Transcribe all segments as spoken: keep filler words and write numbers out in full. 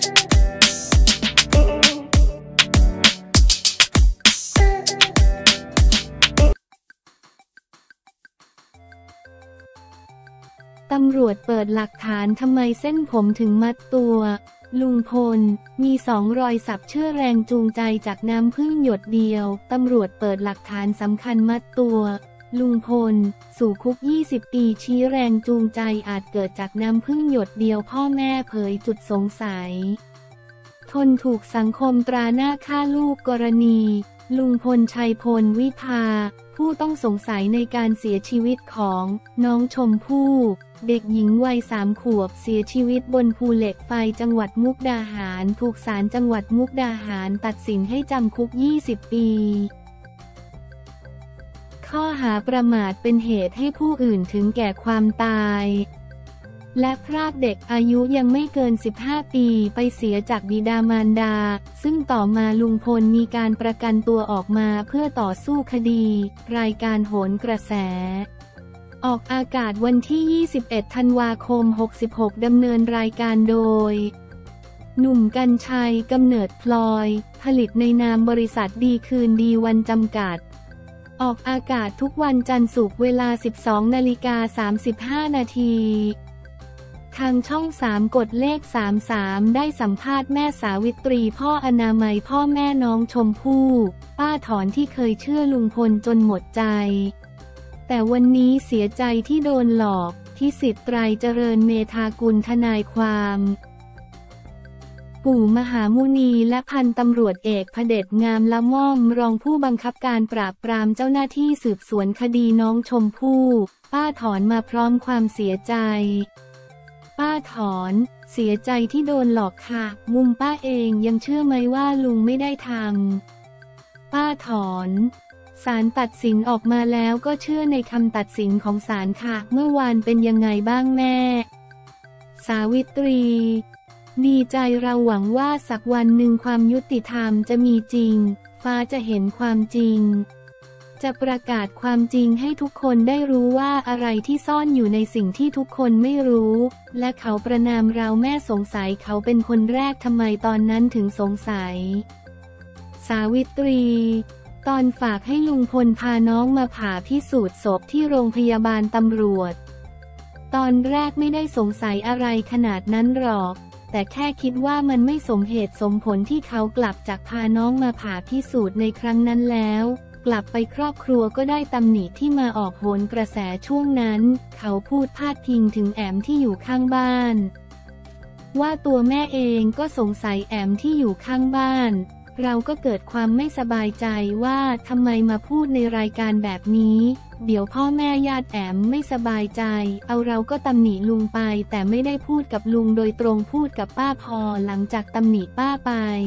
ตำรวจเปิดหลักฐานทำไมเส้นผมถึงมัดตัวลุงพลมีสองรอยสับเชื่อแรงจูงใจจากน้ำพึ่งหยดเดียวตำรวจเปิดหลักฐานสำคัญมัดตัวลุงพลสู่คุกยี่สิบปีชี้แรงจูงใจอาจเกิดจากน้ำพึ่งหยดเดียวพ่อแม่เผยจุดสงสัยทนถูกสังคมตราหน้าฆ่าลูกกรณีลุงพลชัยพลวิภาผู้ต้องสงสัยในการเสียชีวิตของน้องชมพู่เด็กหญิงวัยสามขวบเสียชีวิตบนภูเหล็กไฟจังหวัดมุกดาหารถูกศาลจังหวัดมุกดาหารตัดสินให้จำคุกยี่สิบปีข้อหาประมาทเป็นเหตุให้ผู้อื่นถึงแก่ความตายและพรากเด็กอายุยังไม่เกินสิบห้าปีไปเสียจากบิดามารดาซึ่งต่อมาลุงพลมีการประกันตัวออกมาเพื่อต่อสู้คดีรายการโหนกระแสออกอากาศวันที่ยี่สิบเอ็ดธันวาคมหกสิบหกดำเนินรายการโดยหนุ่มกรรชัยกำเนิดพลอยผลิตในนามบริษัทดีคืนดีวันจำกัดออกอากาศทุกวันจันทร์ศุกร์เวลา สิบสองนาฬิกาสามสิบห้านาทีทางช่องสามกดเลขสามสิบสามได้สัมภาษณ์แม่สาวิตรีพ่ออนามัยพ่อแม่น้องชมพู่ป้าถอนที่เคยเชื่อลุงพลจนหมดใจแต่วันนี้เสียใจที่โดนหลอกที่สิทธิ์ไตรเจริญเมธากุลทนายความปู่มหามุนีและพันตำรวจเอกพเดชงามละม่อมรองผู้บังคับการปราบปรามเจ้าหน้าที่สืบสวนคดีน้องชมพู่ป้าถอนมาพร้อมความเสียใจป้าถอนเสียใจที่โดนหลอกค่ะมุมป้าเองยังเชื่อไหมว่าลุงไม่ได้ทำป้าถอนศาลตัดสินออกมาแล้วก็เชื่อในคำตัดสินของศาลค่ะเมื่อวานเป็นยังไงบ้างแม่สาวิตรีดีใจเราหวังว่าสักวันหนึ่งความยุติธรรมจะมีจริงฟ้าจะเห็นความจริงจะประกาศความจริงให้ทุกคนได้รู้ว่าอะไรที่ซ่อนอยู่ในสิ่งที่ทุกคนไม่รู้และเขาประนามเราแม่สงสัยเขาเป็นคนแรกทำไมตอนนั้นถึงสงสัยสาวิตรีตอนฝากให้ลุงพลพาน้องมาผ่าพิสูจน์ศพที่โรงพยาบาลตำรวจตอนแรกไม่ได้สงสัยอะไรขนาดนั้นหรอกแต่แค่คิดว่ามันไม่สมเหตุสมผลที่เขากลับจากพาน้องมาผ่าพิสูจน์ในครั้งนั้นแล้วกลับไปครอบครัวก็ได้ตำหนิที่มาออกโหนกระแสช่วงนั้นเขาพูดพาดพิงถึงแอมที่อยู่ข้างบ้านว่าตัวแม่เองก็สงสัยแอมที่อยู่ข้างบ้านเราก็เกิดความไม่สบายใจว่าทำไมมาพูดในรายการแบบนี้เดี๋ยวพ่อแม่ญาติแอมไม่สบายใจเอาเราก็ตำหนิลุงไปแต่ไม่ได้พูดกับลุงโดยตรงพูดกับป้าพอหลังจากตำหนิป้าไป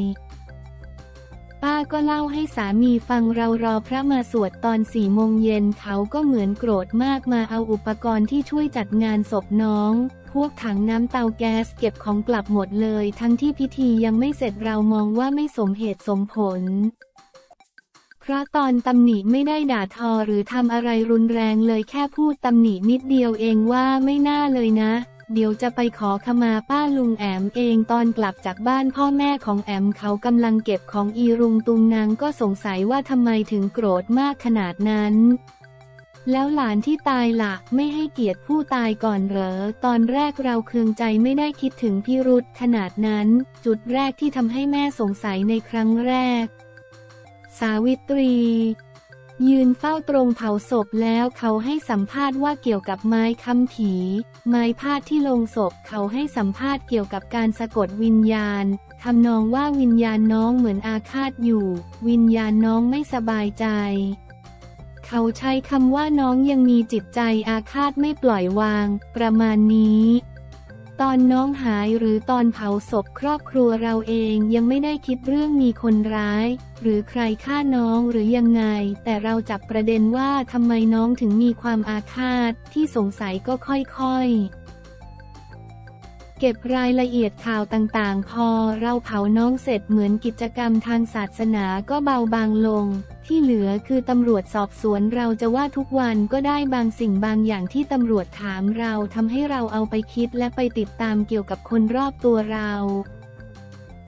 ป้าก็เล่าให้สามีฟังเรารอพระมาสวดตอนสี่โมงเย็นเขาก็เหมือนโกรธมากมาเอาอุปกรณ์ที่ช่วยจัดงานศพน้องพวกถังน้ำเตาแก๊สเก็บของกลับหมดเลยทั้งที่พิธียังไม่เสร็จเรามองว่าไม่สมเหตุสมผลเพราะตอนตำหนิไม่ได้ด่าทอหรือทำอะไรรุนแรงเลยแค่พูดตำหนินิดเดียวเองว่าไม่น่าเลยนะเดี๋ยวจะไปขอขมาป้าลุงแอมเองตอนกลับจากบ้านพ่อแม่ของแอมเขากำลังเก็บของอีรุงตุงนางก็สงสัยว่าทำไมถึงโกรธมากขนาดนั้นแล้วหลานที่ตายล่ะไม่ให้เกียรติผู้ตายก่อนเหรอตอนแรกเราเคืองใจไม่ได้คิดถึงพิรุธขนาดนั้นจุดแรกที่ทำให้แม่สงสัยในครั้งแรกสาวิตรียืนเฝ้าตรงเผาศพแล้วเขาให้สัมภาษณ์ว่าเกี่ยวกับไม้ค้ำผีไม้พาดที่ลงศพเขาให้สัมภาษณ์เกี่ยวกับการสะกดวิญญาณทำนองว่าวิญญาณน้องเหมือนอาฆาตอยู่วิญญาณน้องไม่สบายใจเขาใช้คำว่าน้องยังมีจิตใจอาฆาตไม่ปล่อยวางประมาณนี้ตอนน้องหายหรือตอนเผาศพครอบครัวเราเองยังไม่ได้คิดเรื่องมีคนร้ายหรือใครฆ่าน้องหรือยังไงแต่เราจับประเด็นว่าทำไมน้องถึงมีความอาฆาตที่สงสัยก็ค่อยๆเก็บรายละเอียดข่าวต่างๆพอเราเผาน้องเสร็จเหมือนกิจกรรมทางศาสนาก็เบาบางลงที่เหลือคือตำรวจสอบสวนเราจะว่าทุกวันก็ได้บางสิ่งบางอย่างที่ตำรวจถามเราทำให้เราเอาไปคิดและไปติดตามเกี่ยวกับคนรอบตัวเรา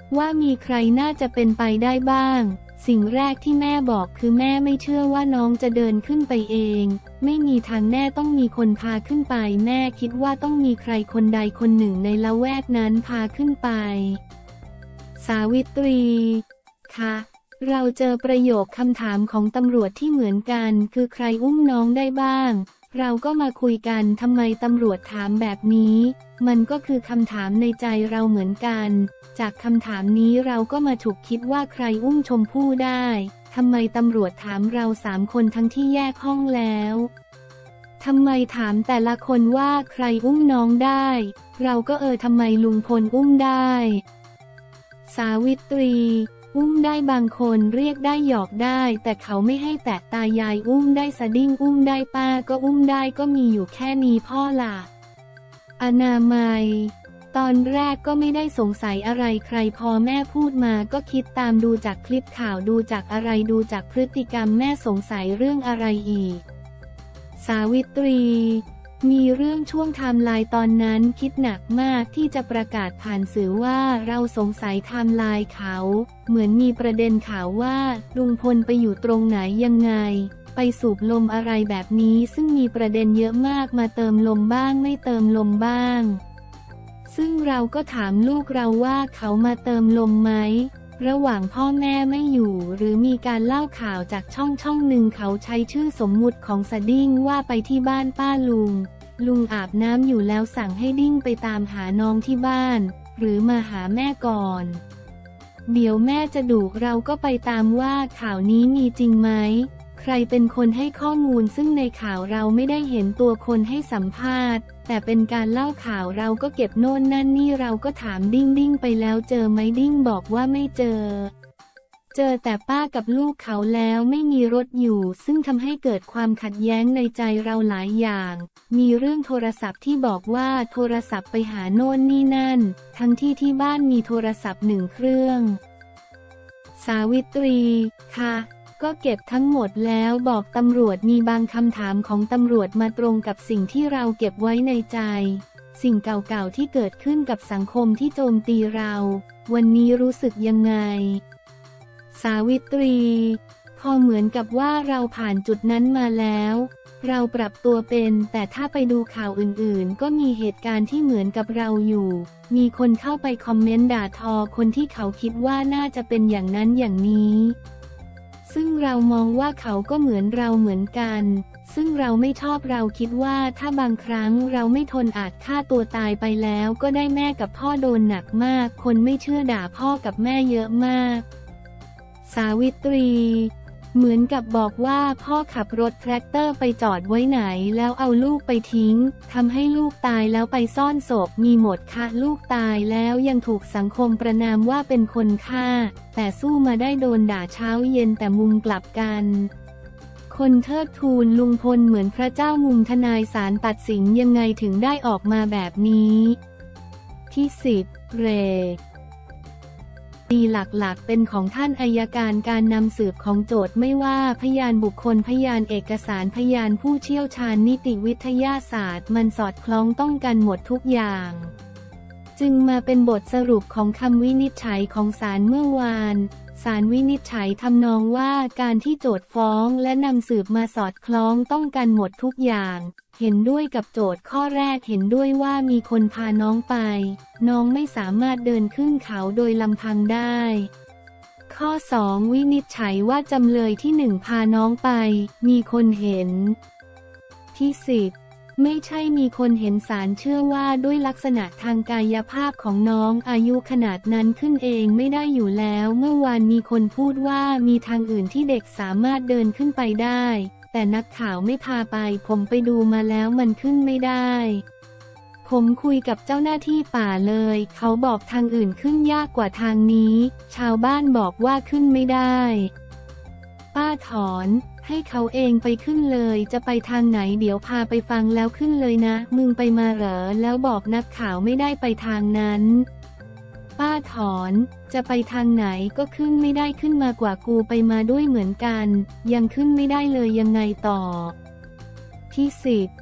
ว่ามีใครน่าจะเป็นไปได้บ้างสิ่งแรกที่แม่บอกคือแม่ไม่เชื่อว่าน้องจะเดินขึ้นไปเองไม่มีทางแน่ต้องมีคนพาขึ้นไปแม่คิดว่าต้องมีใครคนใดคนหนึ่งในละแวกนั้นพาขึ้นไปสาวิตรีค่ะเราเจอประโยคคำถามของตำรวจที่เหมือนกันคือใครอุ้มน้องได้บ้างเราก็มาคุยกันทำไมตำรวจถามแบบนี้มันก็คือคำถามในใจเราเหมือนกันจากคำถามนี้เราก็มาฉุกคิดว่าใครอุ้มชมพู่ได้ทำไมตำรวจถามเราสามคนทั้งที่แยกห้องแล้วทำไมถามแต่ละคนว่าใครอุ้มน้องได้เราก็เออทำไมลุงพลอุ้มได้สาวิตรีอุ้มได้บางคนเรียกได้หยอกได้แต่เขาไม่ให้แตะตายายอุ้มได้สดิ้งอุ้มได้ป้าก็อุ้มได้ก็มีอยู่แค่นี้พ่อล่ะอนามัยตอนแรกก็ไม่ได้สงสัยอะไรใครพอแม่พูดมาก็คิดตามดูจากคลิปข่าวดูจากอะไรดูจากพฤติกรรมแม่สงสัยเรื่องอะไรอีกสาวิตรีมีเรื่องช่วงไทม์ไลน์ตอนนั้นคิดหนักมากที่จะประกาศผ่านสื่อว่าเราสงสัยไทม์ไลน์เขาเหมือนมีประเด็นข่าวว่าลุงพลไปอยู่ตรงไหนยังไงไปสูบลมอะไรแบบนี้ซึ่งมีประเด็นเยอะมากมาเติมลมบ้างไม่เติมลมบ้างซึ่งเราก็ถามลูกเราว่าเขามาเติมลมไหมระหว่างพ่อแม่ไม่อยู่หรือมีการเล่าข่าวจากช่องช่องหนึ่งเขาใช้ชื่อสมมุติของสดิ้งว่าไปที่บ้านป้าลุงลุงอาบน้ำอยู่แล้วสั่งให้ดิ้งไปตามหาน้องที่บ้านหรือมาหาแม่ก่อนเดี๋ยวแม่จะดุเราก็ไปตามว่าข่าวนี้มีจริงไหมใครเป็นคนให้ข้อมูลซึ่งในข่าวเราไม่ได้เห็นตัวคนให้สัมภาษณ์แต่เป็นการเล่าข่าวเราก็เก็บโน่นนั่นนี่เราก็ถามดิ้งดิ้งไปแล้วเจอไหมดิ้งบอกว่าไม่เจอเจอแต่ป้ากับลูกเขาแล้วไม่มีรถอยู่ซึ่งทำให้เกิดความขัดแย้งในใจเราหลายอย่างมีเรื่องโทรศัพท์ที่บอกว่าโทรศัพท์ไปหาโน่นนี่นั่นทั้งที่ที่บ้านมีโทรศัพท์หนึ่งเครื่องสาวิตรีค่ะก็เก็บทั้งหมดแล้วบอกตำรวจมีบางคำถามของตำรวจมาตรงกับสิ่งที่เราเก็บไว้ในใจสิ่งเก่าๆที่เกิดขึ้นกับสังคมที่โจมตีเราวันนี้รู้สึกยังไงสาวิตรีพอเหมือนกับว่าเราผ่านจุดนั้นมาแล้วเราปรับตัวเป็นแต่ถ้าไปดูข่าวอื่นๆก็มีเหตุการณ์ที่เหมือนกับเราอยู่มีคนเข้าไปคอมเมนต์ด่าทอคนที่เขาคิดว่าน่าจะเป็นอย่างนั้นอย่างนี้ซึ่งเรามองว่าเขาก็เหมือนเราเหมือนกันซึ่งเราไม่ชอบเราคิดว่าถ้าบางครั้งเราไม่ทนอาจฆ่าตัวตายไปแล้วก็ได้แม่กับพ่อโดนหนักมากคนไม่เชื่อด่าพ่อกับแม่เยอะมากสาวิตรีเหมือนกับบอกว่าพ่อขับรถแทรกเตอร์ไปจอดไว้ไหนแล้วเอาลูกไปทิ้งทำให้ลูกตายแล้วไปซ่อนศพมีหมดค่ะลูกตายแล้วยังถูกสังคมประณามว่าเป็นคนฆ่าแต่สู้มาได้โดนด่าเช้าเย็นแต่มุมกลับกันคนเทิดทูนลุงพลเหมือนพระเจ้ามุมทนายศาลตัดสินยังไงถึงได้ออกมาแบบนี้ที่สิบเรคดีหลักๆเป็นของท่านอัยการการนำสืบของโจทก์ไม่ว่าพยานบุคคลพยานเอกสารพยานผู้เชี่ยวชาญนิติวิทยาศาสตร์มันสอดคล้องต้องกันหมดทุกอย่างจึงมาเป็นบทสรุปของคำวินิจฉัยของศาลเมื่อวานศาลวินิจฉัยทำนองว่าการที่โจทก์ฟ้องและนำสืบมาสอดคล้องต้องกันหมดทุกอย่างเห็นด้วยกับโจทก์ข้อแรกเห็นด้วยว่ามีคนพาน้องไปน้องไม่สามารถเดินขึ้นเขาโดยลำพังได้ข้อสองวินิจฉัยว่าจำเลยที่หนึ่งพาน้องไปมีคนเห็นที่สิบไม่ใช่มีคนเห็นศาลเชื่อว่าด้วยลักษณะทางกายภาพของน้องอายุขนาดนั้นขึ้นเองไม่ได้อยู่แล้วเมื่อวานมีคนพูดว่ามีทางอื่นที่เด็กสามารถเดินขึ้นไปได้แต่นักข่าวไม่พาไปผมไปดูมาแล้วมันขึ้นไม่ได้ผมคุยกับเจ้าหน้าที่ป่าเลยเขาบอกทางอื่นขึ้นยากกว่าทางนี้ชาวบ้านบอกว่าขึ้นไม่ได้ป้าถอนให้เขาเองไปขึ้นเลยจะไปทางไหนเดี๋ยวพาไปฟังแล้วขึ้นเลยนะมึงไปมาเหรอแล้วบอกนักข่าวไม่ได้ไปทางนั้นป้าถอนจะไปทางไหนก็ขึ้นไม่ได้ขึ้นมากว่ากูไปมาด้วยเหมือนกันยังขึ้นไม่ได้เลยยังไงต่อที่สิบ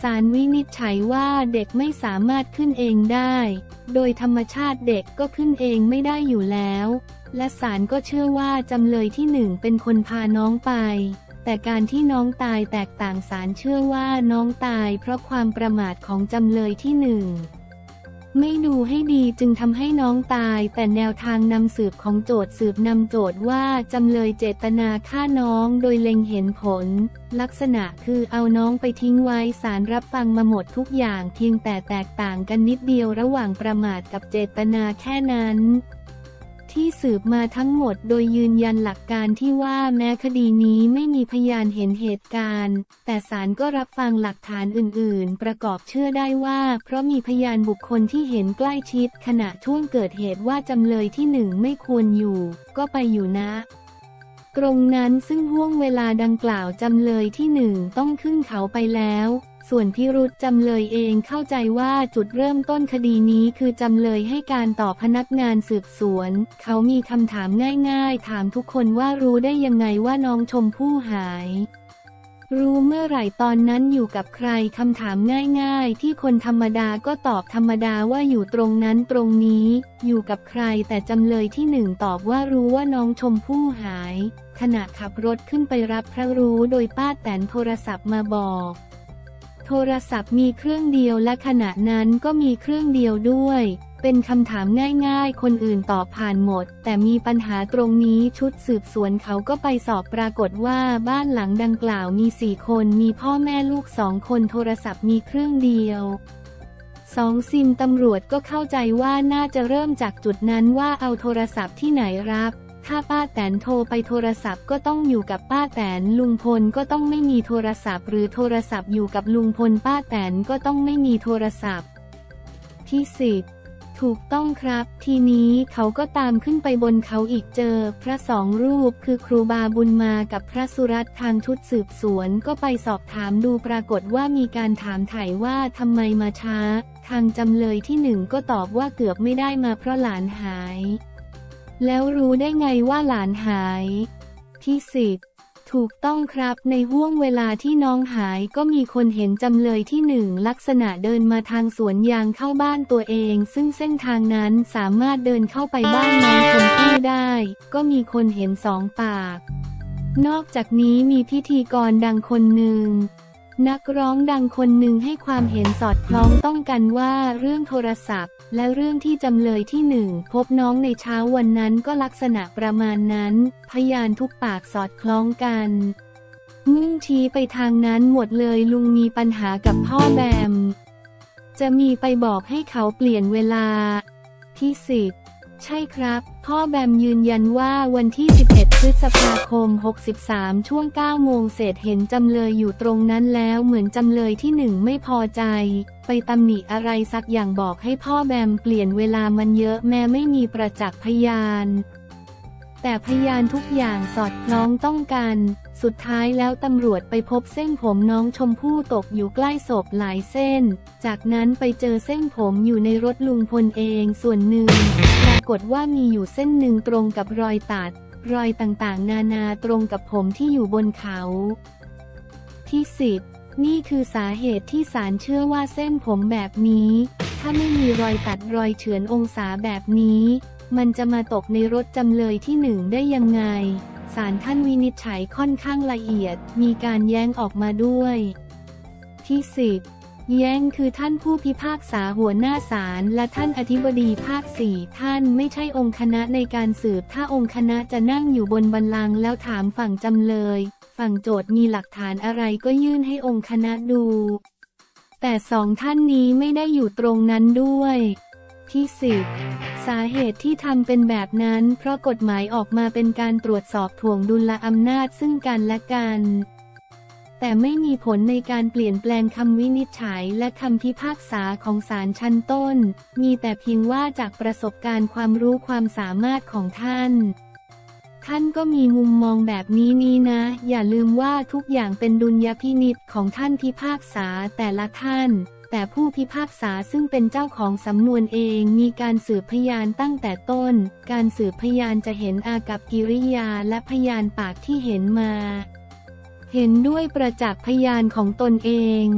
ศาลวินิจฉัยว่าเด็กไม่สามารถขึ้นเองได้โดยธรรมชาติเด็กก็ขึ้นเองไม่ได้อยู่แล้วและศาลก็เชื่อว่าจำเลยที่หนึ่งเป็นคนพาน้องไปแต่การที่น้องตายแตกต่างศาลเชื่อว่าน้องตายเพราะความประมาทของจำเลยที่หนึ่งไม่ดูให้ดีจึงทำให้น้องตายแต่แนวทางนำสืบของโจทก์สืบนำโจทก์ว่าจำเลยเจตนาฆ่าน้องโดยเล็งเห็นผลลักษณะคือเอาน้องไปทิ้งไว้ศาลรับฟังมาหมดทุกอย่างเพียงแต่แตกต่างกันนิดเดียวระหว่างประมาทกับเจตนาแค่นั้นที่สืบมาทั้งหมดโดยยืนยันหลักการที่ว่าแม้คดีนี้ไม่มีพยานเห็นเหตุการณ์แต่ศาลก็รับฟังหลักฐานอื่นๆประกอบเชื่อได้ว่าเพราะมีพยานบุคคลที่เห็นใกล้ชิดขณะช่วงเกิดเหตุว่าจำเลยที่หนึ่งไม่ควรอยู่ก็ไปอยู่นะตรงนั้นซึ่งห่วงเวลาดังกล่าวจำเลยที่หนึ่งต้องขึ้นเขาไปแล้วส่วนพิรุธจำเลยเองเข้าใจว่าจุดเริ่มต้นคดีนี้คือจำเลยให้การต่อพนักงานสืบสวนเขามีคำถามง่ายๆถามทุกคนว่ารู้ได้ยังไงว่าน้องชมพู่หายรู้เมื่อไหร่ตอนนั้นอยู่กับใครคำถามง่ายๆที่คนธรรมดาก็ตอบธรรมดาว่าอยู่ตรงนั้นตรงนี้อยู่กับใครแต่จำเลยที่หนึ่งตอบว่ารู้ว่าน้องชมพู่หายขณะขับรถขึ้นไปรับพระรู้โดยป้าแตนโทรศัพท์มาบอกโทรศัพท์มีเครื่องเดียวและขณะนั้นก็มีเครื่องเดียวด้วยเป็นคำถามง่ายๆคนอื่นตอบผ่านหมดแต่มีปัญหาตรงนี้ชุดสืบสวนเขาก็ไปสอบปรากฏว่าบ้านหลังดังกล่าวมีสี่คนมีพ่อแม่ลูกสองคนโทรศัพท์มีเครื่องเดียวสองซิมตำรวจก็เข้าใจว่าน่าจะเริ่มจากจุดนั้นว่าเอาโทรศัพท์ที่ไหนรับถ้าป้าแตนโทรไปโทรศัพท์ก็ต้องอยู่กับป้าแตนลุงพลก็ต้องไม่มีโทรศัพท์หรือโทรศัพท์อยู่กับลุงพลป้าแตนก็ต้องไม่มีโทรศัพท์ที่สิบถูกต้องครับทีนี้เขาก็ตามขึ้นไปบนเขาอีกเจอพระสองรูปคือครูบาบุญมากับพระสุรัตน์ทางชุดสืบสวนก็ไปสอบถามดูปรากฏว่ามีการถามไถ่ว่าทำไมมาช้าทางจำเลยที่หนึ่งก็ตอบว่าเกือบไม่ได้มาเพราะหลานหายแล้วรู้ได้ไงว่าหลานหายที่สิบถูกต้องครับในห้วงเวลาที่น้องหายก็มีคนเห็นจำเลยที่หนึ่งลักษณะเดินมาทางสวนยางเข้าบ้านตัวเองซึ่งเส้นทางนั้นสามารถเดินเข้าไปบ้านน้องชมพู่ได้ก็มีคนเห็นสองปากนอกจากนี้มีพิธีกรดังคนหนึ่งนักร้องดังคนหนึ่งให้ความเห็นสอดคล้องต้องกันว่าเรื่องโทรศัพท์และเรื่องที่จำเลยที่หนึ่งพบน้องในเช้าวันนั้นก็ลักษณะประมาณนั้นพยานทุกปากสอดคล้องกันมุ่งชี้ไปทางนั้นหมดเลยลุงมีปัญหากับพ่อแบมจะมีไปบอกให้เขาเปลี่ยนเวลาที่สิบใช่ครับพ่อแบมยืนยันว่าวันที่สิบเอ็ดพฤษภาคมหกสิบสามช่วงเก้าโมงเศษเห็นจำเลยอยู่ตรงนั้นแล้วเหมือนจำเลยที่หนึ่งไม่พอใจไปตำหนิอะไรสักอย่างบอกให้พ่อแบมเปลี่ยนเวลามันเยอะแม้ไม่มีประจักษ์พยานแต่พยานทุกอย่างสอดคล้องต้องกันสุดท้ายแล้วตำรวจไปพบเส้นผมน้องชมพู่ตกอยู่ใกล้ศพหลายเส้นจากนั้นไปเจอเส้นผมอยู่ในรถลุงพลเองส่วนหนึ่งปรากฏว่ามีอยู่เส้นหนึ่งตรงกับรอยตัดรอยต่างๆนานาตรงกับผมที่อยู่บนเขาที่สิบนี่คือสาเหตุที่ศาลเชื่อว่าเส้นผมแบบนี้ถ้าไม่มีรอยตัดรอยเฉือนองศาแบบนี้มันจะมาตกในรถจำเลยที่หนึ่งได้ยังไงศาลท่านวินิจฉัยค่อนข้างละเอียดมีการแย้งออกมาด้วยที่สิบแย้งคือท่านผู้พิพากษาหัวหน้าศาลและท่านอธิบดีภาคสี่ท่านไม่ใช่องค์คณะในการสืบถ้าองค์คณะจะนั่งอยู่บนบัลลังก์แล้วถามฝั่งจำเลยฝั่งโจทก์มีหลักฐานอะไรก็ยื่นให้องค์คณะดูแต่สองท่านนี้ไม่ได้อยู่ตรงนั้นด้วยที่สิบสาเหตุที่ทำเป็นแบบนั้นเพราะกฎหมายออกมาเป็นการตรวจสอบถ่วงดุลอำนาจซึ่งกันและกันแต่ไม่มีผลในการเปลี่ยนแปลงคำวินิจฉัยและคำพิพากษาของศาลชั้นต้นมีแต่เพียงว่าจากประสบการณ์ความรู้ความสามารถของท่านท่านก็มีมุมมองแบบนี้นี้นะอย่าลืมว่าทุกอย่างเป็นดุลยพินิจของท่านพิพากษาแต่ละท่านแต่ผู้พิพากษาซึ่งเป็นเจ้าของสำนวนเองมีการสืบพยานตั้งแต่ต้นการสืบพยานจะเห็นอากัปกิริยาและพยานปากที่เห็นมาเห็นด้วยประจักษ์พยานของตนเอง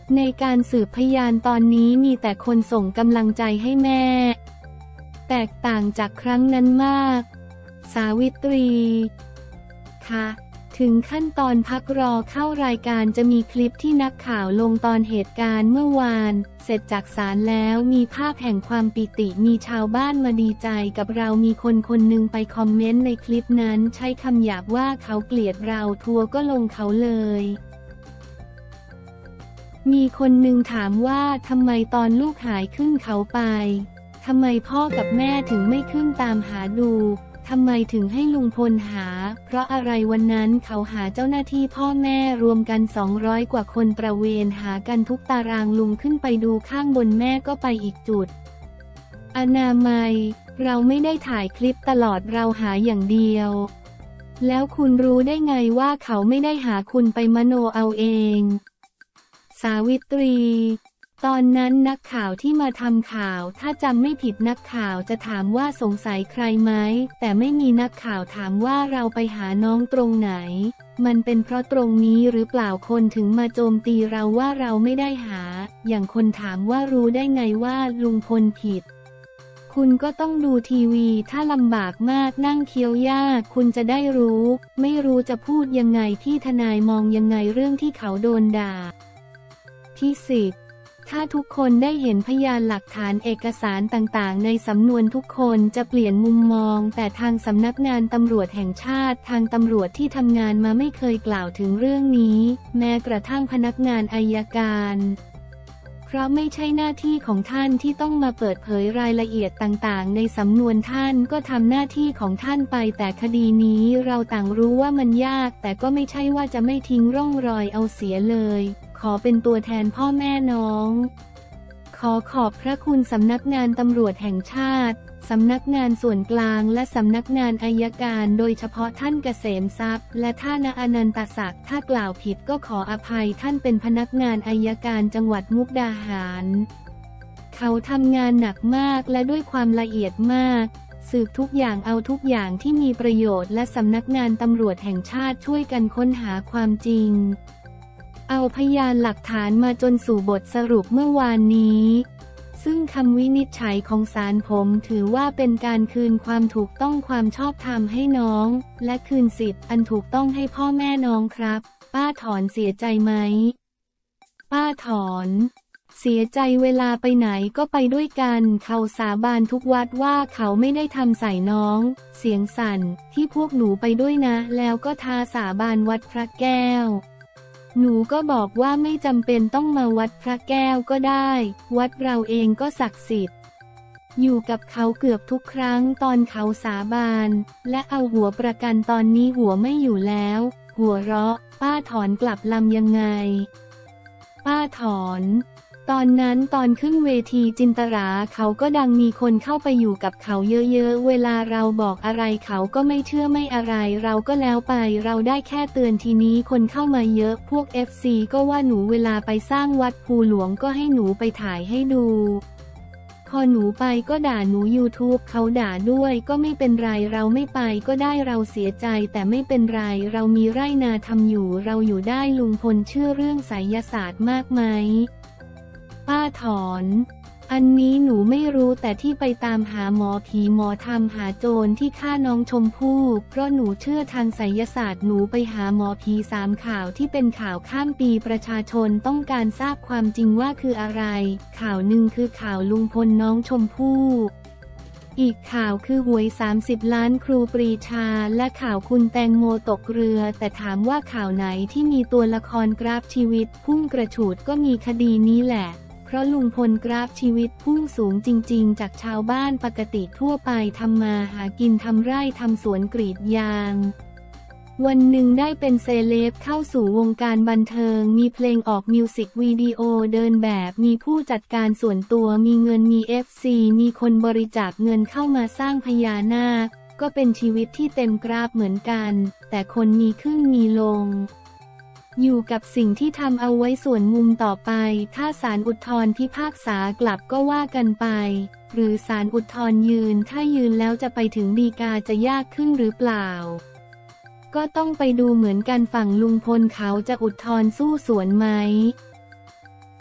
ในการสืบพยานตอนนี้มีแต่คนส่งกำลังใจให้แม่แตกต่างจากครั้งนั้นมากสาวิตรีค่ะถึงขั้นตอนพักรอเข้ารายการจะมีคลิปที่นักข่าวลงตอนเหตุการณ์เมื่อวานเสร็จจากศาลแล้วมีภาพแห่งความปิติมีชาวบ้านมาดีใจกับเรามีคนคนหนึ่งไปคอมเมนต์ในคลิปนั้นใช้คำหยาบว่าเขาเกลียดเราทัวร์ก็ลงเขาเลยมีคนหนึ่งถามว่าทำไมตอนลูกหายขึ้นเขาไปทำไมพ่อกับแม่ถึงไม่ขึ้นตามหาดูทำไมถึงให้ลุงพลหาเพราะอะไรวันนั้นเขาหาเจ้าหน้าที่พ่อแม่รวมกันสองร้อยกว่าคนตระเวนหากันทุกตารางลุงขึ้นไปดูข้างบนแม่ก็ไปอีกจุดอนามัยเราไม่ได้ถ่ายคลิปตลอดเราหาอย่างเดียวแล้วคุณรู้ได้ไงว่าเขาไม่ได้หาคุณไปมโนเอาเองสาวิตรีตอนนั้นนักข่าวที่มาทำข่าวถ้าจำไม่ผิดนักข่าวจะถามว่าสงสัยใครไหมแต่ไม่มีนักข่าวถามว่าเราไปหาน้องตรงไหนมันเป็นเพราะตรงนี้หรือเปล่าคนถึงมาโจมตีเราว่าเราไม่ได้หาอย่างคนถามว่ารู้ได้ไงว่าลุงพลผิดคุณก็ต้องดูทีวีถ้าลำบากมากนั่งเคี้ยวยากคุณจะได้รู้ไม่รู้จะพูดยังไงพี่ทนายมองยังไงเรื่องที่เขาโดนด่าที่สิบถ้าทุกคนได้เห็นพยานหลักฐานเอกสารต่างๆในสำนวนทุกคนจะเปลี่ยนมุมมองแต่ทางสำนักงานตำรวจแห่งชาติทางตำรวจที่ทำงานมาไม่เคยกล่าวถึงเรื่องนี้แม้กระทั่งพนักงานอัยการเพราะไม่ใช่หน้าที่ของท่านที่ต้องมาเปิดเผยรายละเอียดต่างๆในสำนวนท่านก็ทำหน้าที่ของท่านไปแต่คดีนี้เราต่างรู้ว่ามันยากแต่ก็ไม่ใช่ว่าจะไม่ทิ้งร่องรอยเอาเสียเลยขอเป็นตัวแทนพ่อแม่น้องขอขอบพระคุณสำนักงานตำรวจแห่งชาติสำนักงานส่วนกลางและสำนักงานอัยการโดยเฉพาะท่านเกษมทรัพย์และท่านอนันตศักดิ์ถ้ากล่าวผิดก็ขออภัยท่านเป็นพนักงานอัยการจังหวัดมุกดาหารเขาทำงานหนักมากและด้วยความละเอียดมากสืบทุกอย่างเอาทุกอย่างที่มีประโยชน์และสำนักงานตำรวจแห่งชาติช่วยกันค้นหาความจริงเอาพยานหลักฐานมาจนสู่บทสรุปเมื่อวานนี้ซึ่งคำวินิจฉัยของศาลผมถือว่าเป็นการคืนความถูกต้องความชอบธรรมให้น้องและคืนสิทธิ์อันถูกต้องให้พ่อแม่น้องครับป้าถอนเสียใจไหมป้าถอนเสียใจเวลาไปไหนก็ไปด้วยกันเขาสาบานทุกวัดว่าเขาไม่ได้ทำใส่น้องเสียงสั่นที่พวกหนูไปด้วยนะแล้วก็ท้าสาบานวัดพระแก้วหนูก็บอกว่าไม่จำเป็นต้องมาวัดพระแก้วก็ได้วัดเราเองก็ศักดิ์สิทธิ์อยู่กับเขาเกือบทุกครั้งตอนเขาสาบานและเอาหัวประกันตอนนี้หัวไม่อยู่แล้วหัวเราะป้าถอนกลับลำยังไงป้าถอนตอนนั้นตอนขึ้นเวทีจินตราเขาก็ดังมีคนเข้าไปอยู่กับเขาเยอะๆเวลาเราบอกอะไรเขาก็ไม่เชื่อไม่อะไรเราก็แล้วไปเราได้แค่เตือนทีนี้คนเข้ามาเยอะพวก เอฟ ซี ก็ว่าหนูเวลาไปสร้างวัดภูหลวงก็ให้หนูไปถ่ายให้ดูพอหนูไปก็ด่าหนู ยูทูบ เขาด่าด้วยก็ไม่เป็นไรเราไม่ไปก็ได้เราเสียใจแต่ไม่เป็นไรเรามีไร่นาทำอยู่เราอยู่ได้ลุงพลเชื่อเรื่องไสยศาสตร์มากไหมป้าถอนอันนี้หนูไม่รู้แต่ที่ไปตามหาหมอผีหมอธรรมหาโจรที่ฆ่าน้องชมพู่เพราะหนูเชื่อทางไสยศาสตร์หนูไปหาหมอผีสามข่าวที่เป็นข่าวข้ามปีประชาชนต้องการทราบความจริงว่าคืออะไรข่าวหนึ่งคือข่าวลุงพลน้องชมพู่อีกข่าวคือหวยสามสิบล้านครูปรีชาและข่าวคุณแตงโมตกเรือแต่ถามว่าข่าวไหนที่มีตัวละครกราฟชีวิตพุ่งกระฉูดก็มีคดีนี้แหละเพราะลุงพลกราฟชีวิตพุ่งสูงจริงๆจากชาวบ้านปกติทั่วไปทำมาหากินทำไร่ทำสวนกรีดยางวันหนึ่งได้เป็นเซเลบเข้าสู่วงการบันเทิงมีเพลงออกมิวสิกวิดีโอเดินแบบมีผู้จัดการส่วนตัวมีเงินมี เอฟ ซี มีคนบริจาคเงินเข้ามาสร้างพญานาคก็เป็นชีวิตที่เต็มกราฟเหมือนกันแต่คนมีขึ้นมีลงอยู่กับสิ่งที่ทำเอาไว้ส่วนมุมต่อไปถ้าศาลอุทธรณ์พิพากษากลับก็ว่ากันไปหรือศาลอุทธรณ์ยืนถ้ายืนแล้วจะไปถึงฎีกาจะยากขึ้นหรือเปล่าก็ต้องไปดูเหมือนกันฝั่งลุงพลเขาจะอุทธรณ์สู้สวนไหม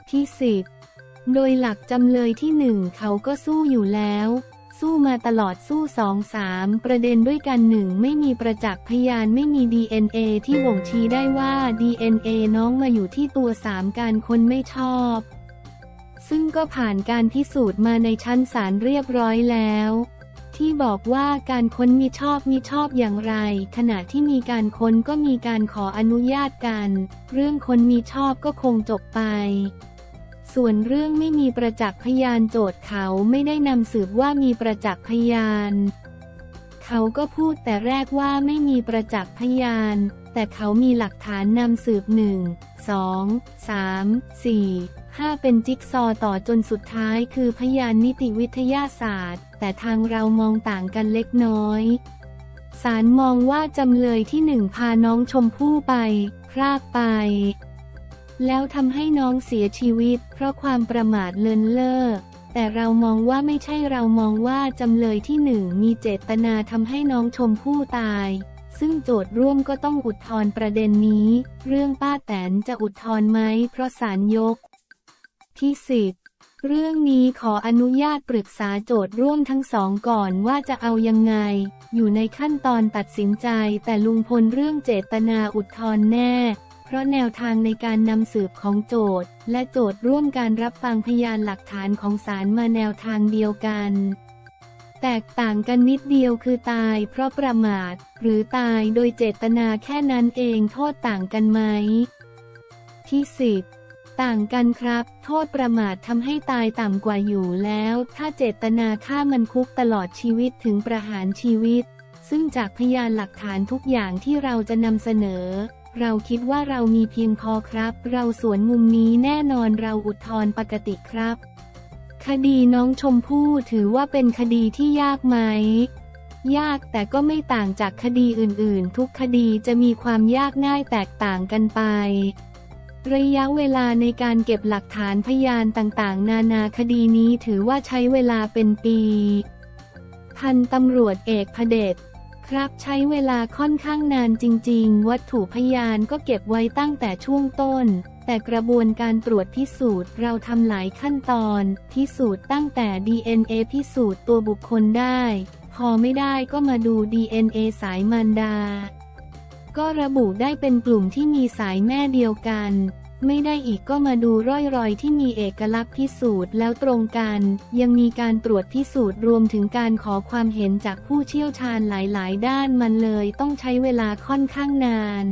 ที่สิบโดยหลักจำเลยที่หนึ่งเขาก็สู้อยู่แล้วสู้มาตลอดสู้สองสามประเด็นด้วยกันหนึ่งไม่มีประจักษ์พยานไม่มี ดี เอ็น เอ ที่บ่งชี้ได้ว่า ดี เอ็น เอ น้องมาอยู่ที่ตัวสามการคนไม่ชอบซึ่งก็ผ่านการพิสูจน์มาในชั้นศาลเรียบร้อยแล้วที่บอกว่าการค้นมิชอบมิชอบอย่างไรขณะที่มีการค้นก็มีการขออนุญาตกันเรื่องค้นมิชอบก็คงจบไปส่วนเรื่องไม่มีประจักษ์พยานโจทก์เขาไม่ได้นำสืบว่ามีประจักษ์พยานเขาก็พูดแต่แรกว่าไม่มีประจักษ์พยานแต่เขามีหลักฐานนำสืบหนึ่ง สอง สาม สี่ ห้าเป็นจิ๊กซอว์ต่อจนสุดท้ายคือพยานนิติวิทยาศาสตร์แต่ทางเรามองต่างกันเล็กน้อยศาลมองว่าจำเลยที่หนึ่งพาน้องชมพู่ไปพรากไปแล้วทำให้น้องเสียชีวิตเพราะความประมาทเลินเล่อแต่เรามองว่าไม่ใช่เรามองว่าจำเลยที่หนึ่งมีเจตนาทำให้น้องชมพู่ตายซึ่งโจทย์ร่วมก็ต้องอุทธรณ์ประเด็นนี้เรื่องป้าแตนจะอุทธรณ์ไหมเพราะศาลยกที่สิบเรื่องนี้ขออนุญาตปรึกษาโจทย์ร่วมทั้งสองก่อนว่าจะเอายังไงอยู่ในขั้นตอนตัดสินใจแต่ลุงพลเรื่องเจตนาอุทธรณ์แน่เพราะแนวทางในการนำสืบของโจทย์และโจทย์ร่วมการรับฟังพยานหลักฐานของศาลมาแนวทางเดียวกันแตกต่างกันนิดเดียวคือตายเพราะประมาทหรือตายโดยเจตนาแค่นั้นเองโทษต่างกันไหมที่สิบต่างกันครับโทษประมาททำให้ตายต่ำกว่าอยู่แล้วถ้าเจตนาฆ่ามันคุกตลอดชีวิตถึงประหารชีวิตซึ่งจากพยานหลักฐานทุกอย่างที่เราจะนำเสนอเราคิดว่าเรามีเพียงพอครับเราสวนมุมนี้แน่นอนเราอุทธรณ์ปกติครับคดีน้องชมพู่ถือว่าเป็นคดีที่ยากไหมยากแต่ก็ไม่ต่างจากคดีอื่นๆทุกคดีจะมีความยากง่ายแตกต่างกันไประยะเวลาในการเก็บหลักฐานพยานต่างๆนานาคดีนี้ถือว่าใช้เวลาเป็นปีพันตำรวจเอกพเดชครับใช้เวลาค่อนข้างนานจริงๆวัตถุพยานก็เก็บไว้ตั้งแต่ช่วงต้นแต่กระบวนการตรวจพิสูจน์เราทำหลายขั้นตอนพิสูจน์ตั้งแต่ ดี เอ็น เอ พิสูจน์ตัวบุคคลได้พอไม่ได้ก็มาดู ดี เอ็น เอ สายมารดาก็ระบุได้เป็นกลุ่มที่มีสายแม่เดียวกันไม่ได้อีกก็มาดูร่อยรอยที่มีเอกลักษณ์พิสูจน์แล้วตรงกันยังมีการตรวจพิสูจน์รวมถึงการขอความเห็นจากผู้เชี่ยวชาญหลายๆด้านมันเลยต้องใช้เวลาค่อนข้างนาน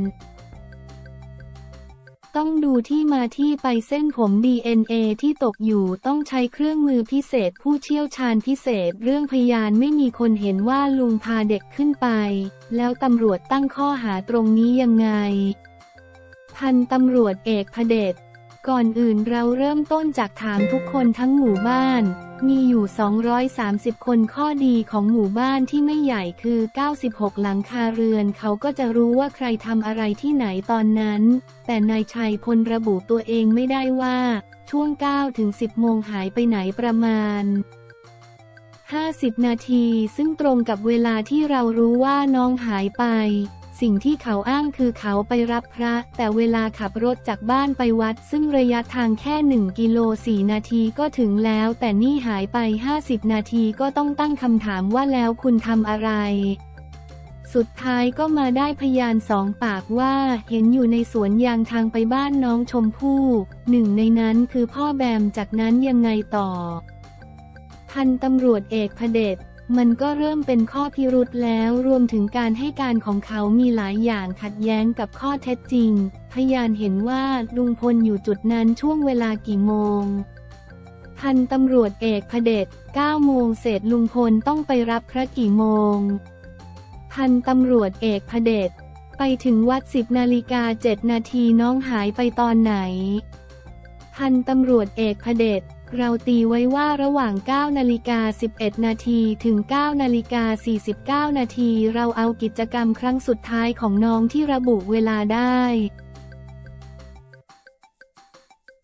ต้องดูที่มาที่ไปเส้นผม ดี เอ็น เอ ที่ตกอยู่ต้องใช้เครื่องมือพิเศษผู้เชี่ยวชาญพิเศษเรื่องพยานไม่มีคนเห็นว่าลุงพาเด็กขึ้นไปแล้วตำรวจตั้งข้อหาตรงนี้ยังไงพันตำรวจเอกพเดชก่อนอื่นเราเริ่มต้นจากถามทุกคนทั้งหมู่บ้านมีอยู่สองร้อยสามสิบคนข้อดีของหมู่บ้านที่ไม่ใหญ่คือเก้าสิบหกหลังคาเรือนเขาก็จะรู้ว่าใครทำอะไรที่ไหนตอนนั้นแต่นายชัยพลระบุตัวเองไม่ได้ว่าช่วง เก้าถึงสิบ โมงหายไปไหนประมาณห้าสิบนาทีซึ่งตรงกับเวลาที่เรารู้ว่าน้องหายไปสิ่งที่เขาอ้างคือเขาไปรับพระแต่เวลาขับรถจากบ้านไปวัดซึ่งระยะทางแค่หนึ่งกิโลสี่นาทีก็ถึงแล้วแต่นี่หายไปห้าสิบนาทีก็ต้องตั้งคำถามว่าแล้วคุณทำอะไรสุดท้ายก็มาได้พยานสองปากว่าเห็นอยู่ในสวนยางทางไปบ้านน้องชมพู่หนึ่งในนั้นคือพ่อแบมจากนั้นยังไงต่อพันตำรวจเอกพเดชมันก็เริ่มเป็นข้อพิรุธแล้วรวมถึงการให้การของเขามีหลายอย่างขัดแย้งกับข้อเท็จจริงพยานเห็นว่าลุงพลอยู่จุดนั้นช่วงเวลากี่โมงพันตำรวจเอกพเดชเก้าโมงเศษลุงพลต้องไปรับพระกี่โมงพันตำรวจเอกพเดชไปถึงวัดสิบนาฬิกาเจ็ดนาทีน้องหายไปตอนไหนพันตำรวจเอกพเดชเราตีไว้ว่าระหว่าง เก้านาฬิกาสิบเอ็ดนาทีถึง เก้านาฬิกาสี่สิบเก้านาทีเราเอากิจกรรมครั้งสุดท้ายของน้องที่ระบุเวลาได้ค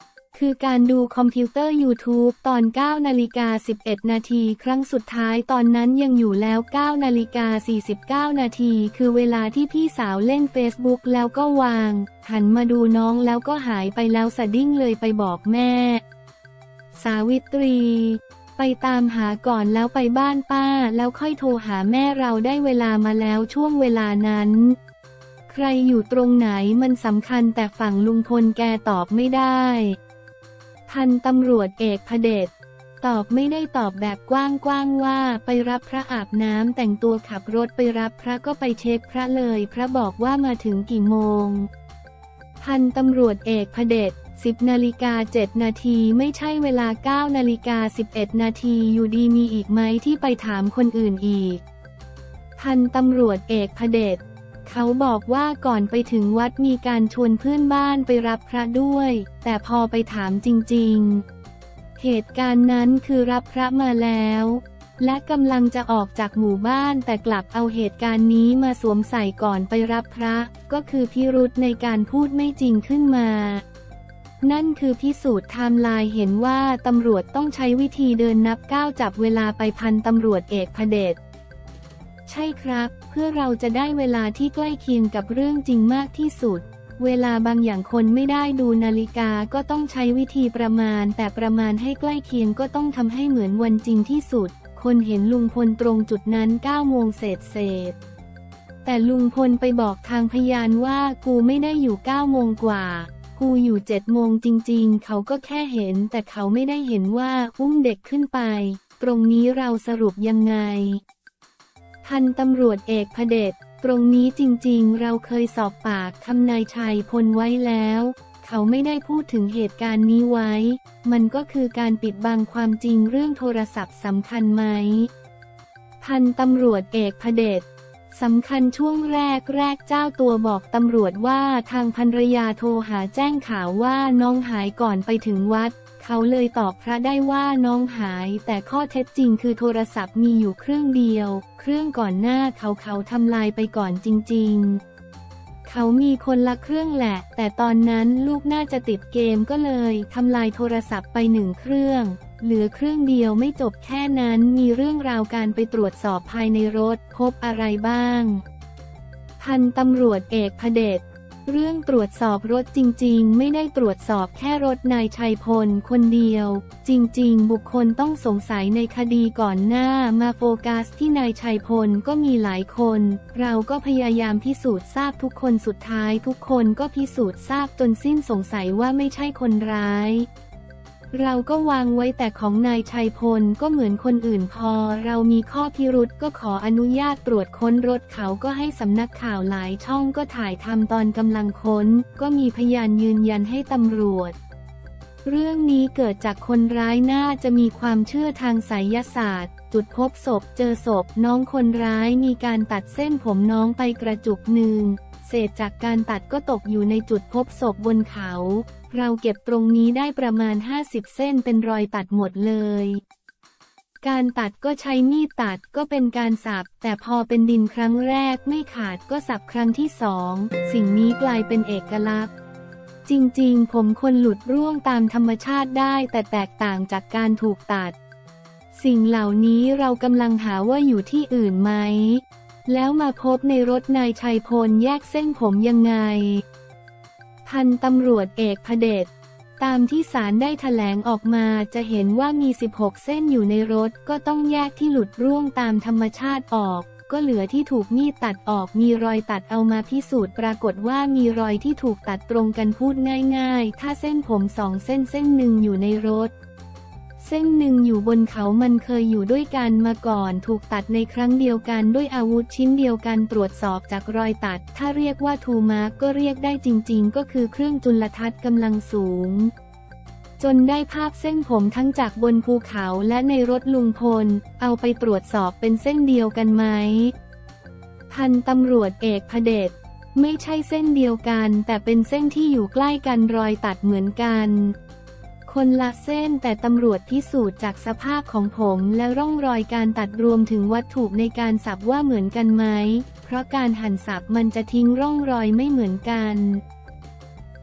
คือการดูคอมพิวเตอร์ YouTube ตอน เก้านาฬิกาสิบเอ็ดนาทีครั้งสุดท้ายตอนนั้นยังอยู่แล้ว เก้านาฬิกาสี่สิบเก้านาทีคือเวลาที่พี่สาวเล่น Facebook แล้วก็วางหันมาดูน้องแล้วก็หายไปแล้วสะดิ้งเลยไปบอกแม่สาวิตรีไปตามหาก่อนแล้วไปบ้านป้าแล้วค่อยโทรหาแม่เราได้เวลามาแล้วช่วงเวลานั้นใครอยู่ตรงไหนมันสำคัญแต่ฝั่งลุงพลแกตอบไม่ได้พันตำรวจเอกพเดชตอบไม่ได้ตอบแบบกว้างๆว่าไปรับพระอาบน้ำแต่งตัวขับรถไปรับพระก็ไปเช็คพระเลยพระบอกว่ามาถึงกี่โมงพันตำรวจเอกพเดชสิบนาฬิกาเจ็ดนาทีไม่ใช่เวลาเก้านาฬิกาสิบเอ็ดนาทีอยู่ดีมีอีกไหมที่ไปถามคนอื่นอีกพันตำรวจเอกพเดชเขาบอกว่าก่อนไปถึงวัดมีการชวนเพื่อนบ้านไปรับพระด้วยแต่พอไปถามจริงๆเหตุการณ์นั้นคือรับพระมาแล้วและกำลังจะออกจากหมู่บ้านแต่กลับเอาเหตุการณ์นี้มาสวมใส่ก่อนไปรับพระก็คือพิรุธในการพูดไม่จริงขึ้นมานั่นคือพิสูจน์ไทม์ไลน์เห็นว่าตำรวจต้องใช้วิธีเดินนับก้าวจับเวลาไปพันตำรวจเอกพเดชใช่ครับเพื่อเราจะได้เวลาที่ใกล้เคียงกับเรื่องจริงมากที่สุดเวลาบางอย่างคนไม่ได้ดูนาฬิกาก็ต้องใช้วิธีประมาณแต่ประมาณให้ใกล้เคียงก็ต้องทำให้เหมือนวันจริงที่สุดคนเห็นลุงพลตรงจุดนั้นเก้าโมงเศษเศษแต่ลุงพลไปบอกทางพยานว่ากูไม่ได้อยู่เก้าโมงกว่ากูอยู่เจ็ดโมงจริงๆเขาก็แค่เห็นแต่เขาไม่ได้เห็นว่าอุ้มเด็กขึ้นไปตรงนี้เราสรุปยังไงพันตำรวจเอกพเดชตรงนี้จริงๆเราเคยสอบปากคำนายชัยพลไว้แล้วเขาไม่ได้พูดถึงเหตุการณ์นี้ไว้มันก็คือการปิดบังความจริงเรื่องโทรศัพท์สำคัญไหมพันตำรวจเอกพเดชสำคัญช่วงแรกแรกเจ้าตัวบอกตำรวจว่าทางภรรยาโทรหาแจ้งข่าวว่าน้องหายก่อนไปถึงวัดเขาเลยตอบพระได้ว่าน้องหายแต่ข้อเท็จจริงคือโทรศัพท์มีอยู่เครื่องเดียวเครื่องก่อนหน้าเขาเขาทำลายไปก่อนจริงๆเขามีคนละเครื่องแหละแต่ตอนนั้นลูกน่าจะติดเกมก็เลยทำลายโทรศัพท์ไปหนึ่งเครื่องเหลือเครื่องเดียวไม่จบแค่นั้นมีเรื่องราวการไปตรวจสอบภายในรถพบอะไรบ้างพันตำรวจเอกพเดชเรื่องตรวจสอบรถจริงๆไม่ได้ตรวจสอบแค่รถนายชัยพลคนเดียวจริงๆบุคคลต้องสงสัยในคดีก่อนหน้ามาโฟกัสที่นายชัยพลก็มีหลายคนเราก็พยายามพิสูจน์ทราบทุกคนสุดท้ายทุกคนก็พิสูจน์ทราบจนสิ้นสงสัยว่าไม่ใช่คนร้ายเราก็วางไว้แต่ของนายชัยพลก็เหมือนคนอื่นพอเรามีข้อพิรุธก็ขออนุญาตตรวจค้นรถเขาก็ให้สำนักข่าวหลายช่องก็ถ่ายทำตอนกำลังค้นก็มีพยานยืนยันให้ตำรวจเรื่องนี้เกิดจากคนร้ายน่าจะมีความเชื่อทางไสยศาสตร์จุดพบศพเจอศพน้องคนร้ายมีการตัดเส้นผมน้องไปกระจุกหนึ่งเศษจากการตัดก็ตกอยู่ในจุดพบศพบนเขาเราเก็บตรงนี้ได้ประมาณห้าสิบเส้นเป็นรอยตัดหมดเลยการตัดก็ใช้มีดตัดก็เป็นการสับแต่พอเป็นดินครั้งแรกไม่ขาดก็สับครั้งที่สองสิ่งนี้กลายเป็นเอกลักษณ์จริงๆผมคนหลุดร่วงตามธรรมชาติได้แต่แตกต่างจากการถูกตัดสิ่งเหล่านี้เรากำลังหาว่าอยู่ที่อื่นไหมแล้วมาพบในรถนายชัยพลแยกเส้นผมยังไงพันตำรวจเอกพเดชตามที่ศาลได้แถลงออกมาจะเห็นว่ามีสิบหกเส้นอยู่ในรถก็ต้องแยกที่หลุดร่วงตามธรรมชาติออกก็เหลือที่ถูกมีดตัดออกมีรอยตัดเอามาพิสูจน์ปรากฏว่ามีรอยที่ถูกตัดตรงกันพูดง่ายๆถ้าเส้นผมสองเส้นเส้นหนึ่งอยู่ในรถเส้นหนึ่งอยู่บนเขามันเคยอยู่ด้วยกันมาก่อนถูกตัดในครั้งเดียวกันด้วยอาวุธชิ้นเดียวกันตรวจสอบจากรอยตัดถ้าเรียกว่าทูมาร์กก็เรียกได้จริงๆก็คือเครื่องจุลทรรศน์กำลังสูงจนได้ภาพเส้นผมทั้งจากบนภูเขาและในรถลุงพลเอาไปตรวจสอบเป็นเส้นเดียวกันไหมพันตำรวจเอกพเดชไม่ใช่เส้นเดียวกันแต่เป็นเส้นที่อยู่ใกล้กันรอยตัดเหมือนกันคนละเส้นแต่ตำรวจพิสูจน์จากสภาพของผมและร่องรอยการตัดรวมถึงวัตถุในการสับว่าเหมือนกันไหมเพราะการหั่นสับมันจะทิ้งร่องรอยไม่เหมือนกัน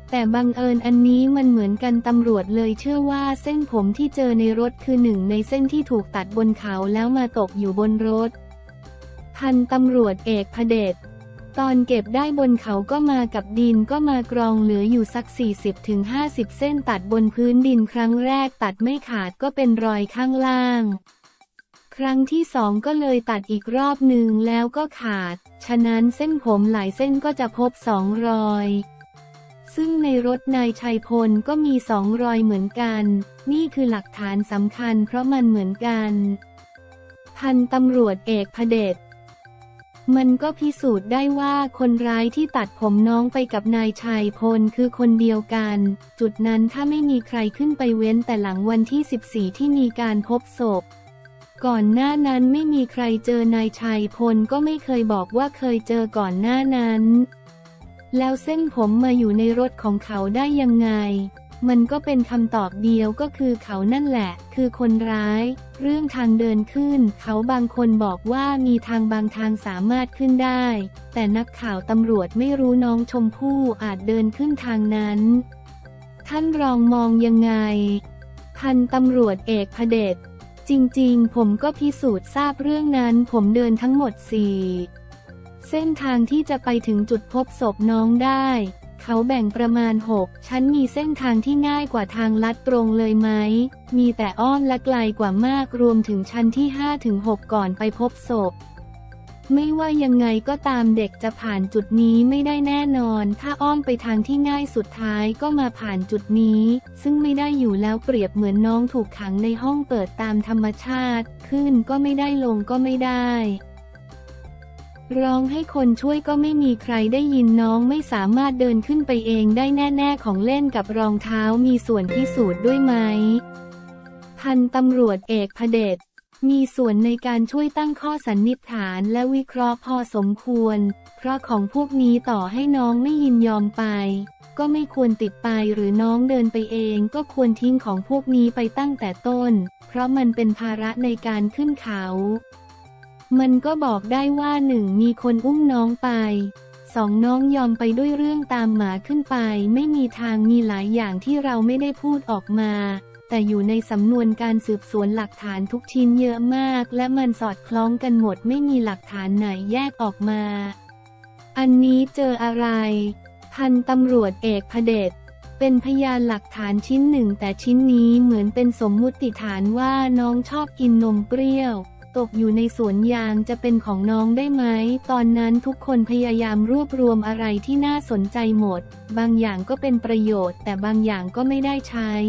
แต่บังเอิญอันนี้มันเหมือนกันตำรวจเลยเชื่อว่าเส้นผมที่เจอในรถคือหนึ่งในเส้นที่ถูกตัดบนเขาแล้วมาตกอยู่บนรถพันตำรวจเอกพเดชตอนเก็บได้บนเขาก็มากับดินก็มากรองเหลืออยู่สัก สี่สิบถึงห้าสิบ เส้นตัดบนพื้นดินครั้งแรกตัดไม่ขาดก็เป็นรอยข้างล่างครั้งที่สองก็เลยตัดอีกรอบหนึ่งแล้วก็ขาดฉะนั้นเส้นผมหลายเส้นก็จะพบสองรอยซึ่งในรถนายชัยพลก็มีสองรอยเหมือนกันนี่คือหลักฐานสำคัญเพราะมันเหมือนกันพันตำรวจเอกพเดชมันก็พิสูจน์ได้ว่าคนร้ายที่ตัดผมน้องไปกับนายชัยพลคือคนเดียวกันจุดนั้นถ้าไม่มีใครขึ้นไปเว้นแต่หลังวันที่สิบสี่ที่มีการพบศพก่อนหน้านั้นไม่มีใครเจอนายชัยพลก็ไม่เคยบอกว่าเคยเจอก่อนหน้านั้นแล้วเส้นผมมาอยู่ในรถของเขาได้ยังไงมันก็เป็นคำตอบเดียวก็คือเขานั่นแหละคือคนร้ายเรื่องทางเดินขึ้นเขาบางคนบอกว่ามีทางบางทางสามารถขึ้นได้แต่นักข่าวตำรวจไม่รู้น้องชมพู่อาจเดินขึ้นทางนั้นท่านรองมองยังไงพันตำรวจเอกพเดชจริงๆผมก็พิสูจน์ทราบเรื่องนั้นผมเดินทั้งหมดสี่เส้นทางที่จะไปถึงจุดพบศพน้องได้เขาแบ่งประมาณหกชั้นมีเส้นทางที่ง่ายกว่าทางลัดตรงเลยไหมมีแต่อ้อมและไกลกว่ามากรวมถึงชั้นที่ ห้าถึงหก ก่อนไปพบศพไม่ว่ายังไงก็ตามเด็กจะผ่านจุดนี้ไม่ได้แน่นอนถ้าอ้อมไปทางที่ง่ายสุดท้ายก็มาผ่านจุดนี้ซึ่งไม่ได้อยู่แล้วเปรียบเหมือนน้องถูกขังในห้องเปิดตามธรรมชาติขึ้นก็ไม่ได้ลงก็ไม่ได้ร้องให้คนช่วยก็ไม่มีใครได้ยินน้องไม่สามารถเดินขึ้นไปเองได้แน่ๆของเล่นกับรองเท้ามีส่วนพิสูจน์ด้วยไหมพันตำรวจเอกพเดชมีส่วนในการช่วยตั้งข้อสันนิษฐานและวิเคราะห์พอสมควรเพราะของพวกนี้ต่อให้น้องไม่ยินยอมไปก็ไม่ควรติดไปหรือน้องเดินไปเองก็ควรทิ้งของพวกนี้ไปตั้งแต่ต้นเพราะมันเป็นภาระในการขึ้นเขามันก็บอกได้ว่าหนึ่งมีคนอุ้มน้องไปสองน้องยอมไปด้วยเรื่องตามหมาขึ้นไปไม่มีทางมีหลายอย่างที่เราไม่ได้พูดออกมาแต่อยู่ในสำนวนการสืบสวนหลักฐานทุกชิ้นเยอะมากและมันสอดคล้องกันหมดไม่มีหลักฐานไหนแยกออกมาอันนี้เจออะไรพันตำรวจเอกพเดชเป็นพยานหลักฐานชิ้นหนึ่งแต่ชิ้นนี้เหมือนเป็นสมมุติฐานว่าน้องชอบกินนมเปรี้ยวตกอยู่ในสวนยางจะเป็นของน้องได้ไหมตอนนั้นทุกคนพยายามรวบรวมอะไรที่น่าสนใจหมดบางอย่างก็เป็นประโยชน์แต่บางอย่างก็ไม่ได้ใช้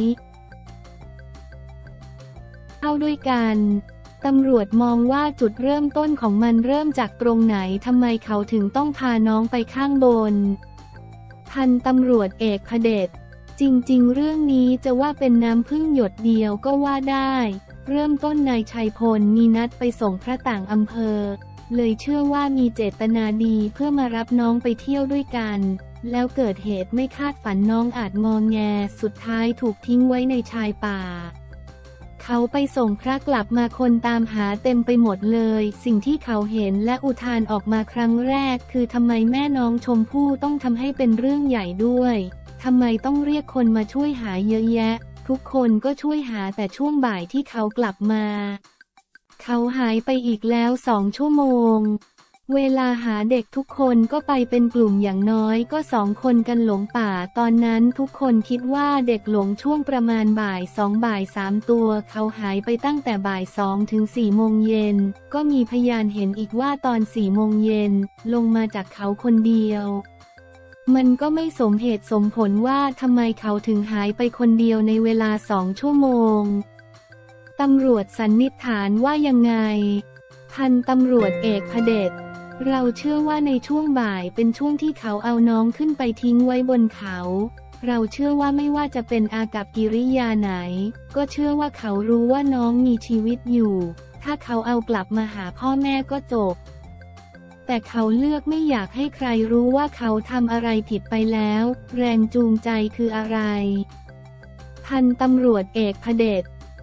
เอาด้วยกันตำรวจมองว่าจุดเริ่มต้นของมันเริ่มจากตรงไหนทำไมเขาถึงต้องพาน้องไปข้างบนพันตำรวจเอกพเดชจริงๆเรื่องนี้จะว่าเป็นน้ำพึ่งหยดเดียวก็ว่าได้เริ่มต้นนายชัยพลมีนัดไปส่งพระต่างอำเภอเลยเชื่อว่ามีเจตนาดีเพื่อมารับน้องไปเที่ยวด้วยกันแล้วเกิดเหตุไม่คาดฝันน้องอาจงอแงสุดท้ายถูกทิ้งไว้ในชายป่าเขาไปส่งพระกลับมาคนตามหาเต็มไปหมดเลยสิ่งที่เขาเห็นและอุทานออกมาครั้งแรกคือทำไมแม่น้องชมพู่ต้องทำให้เป็นเรื่องใหญ่ด้วยทำไมต้องเรียกคนมาช่วยหาเยอะแยะทุกคนก็ช่วยหาแต่ช่วงบ่ายที่เขากลับมาเขาหายไปอีกแล้วสองชั่วโมงเวลาหาเด็กทุกคนก็ไปเป็นกลุ่มอย่างน้อยก็สองคนกันหลงป่าตอนนั้นทุกคนคิดว่าเด็กหลงช่วงประมาณบ่ายสองบ่ายสามตัวเขาหายไปตั้งแต่บ่ายสองถึงสี่โมงเย็นก็มีพยานเห็นอีกว่าตอนสี่โมงเย็นลงมาจากเขาคนเดียวมันก็ไม่สมเหตุสมผลว่าทำไมเขาถึงหายไปคนเดียวในเวลาสองชั่วโมงตำรวจสันนิษฐานว่ายังไงพันตำรวจเอกพเดชเราเชื่อว่าในช่วงบ่ายเป็นช่วงที่เขาเอาน้องขึ้นไปทิ้งไว้บนเขาเราเชื่อว่าไม่ว่าจะเป็นอากัปกิริยาไหนก็เชื่อว่าเขารู้ว่าน้องมีชีวิตอยู่ถ้าเขาเอากลับมาหาพ่อแม่ก็จบแต่เขาเลือกไม่อยากให้ใครรู้ว่าเขาทำอะไรผิดไปแล้วแรงจูงใจคืออะไรพันตำรวจเอกพเดช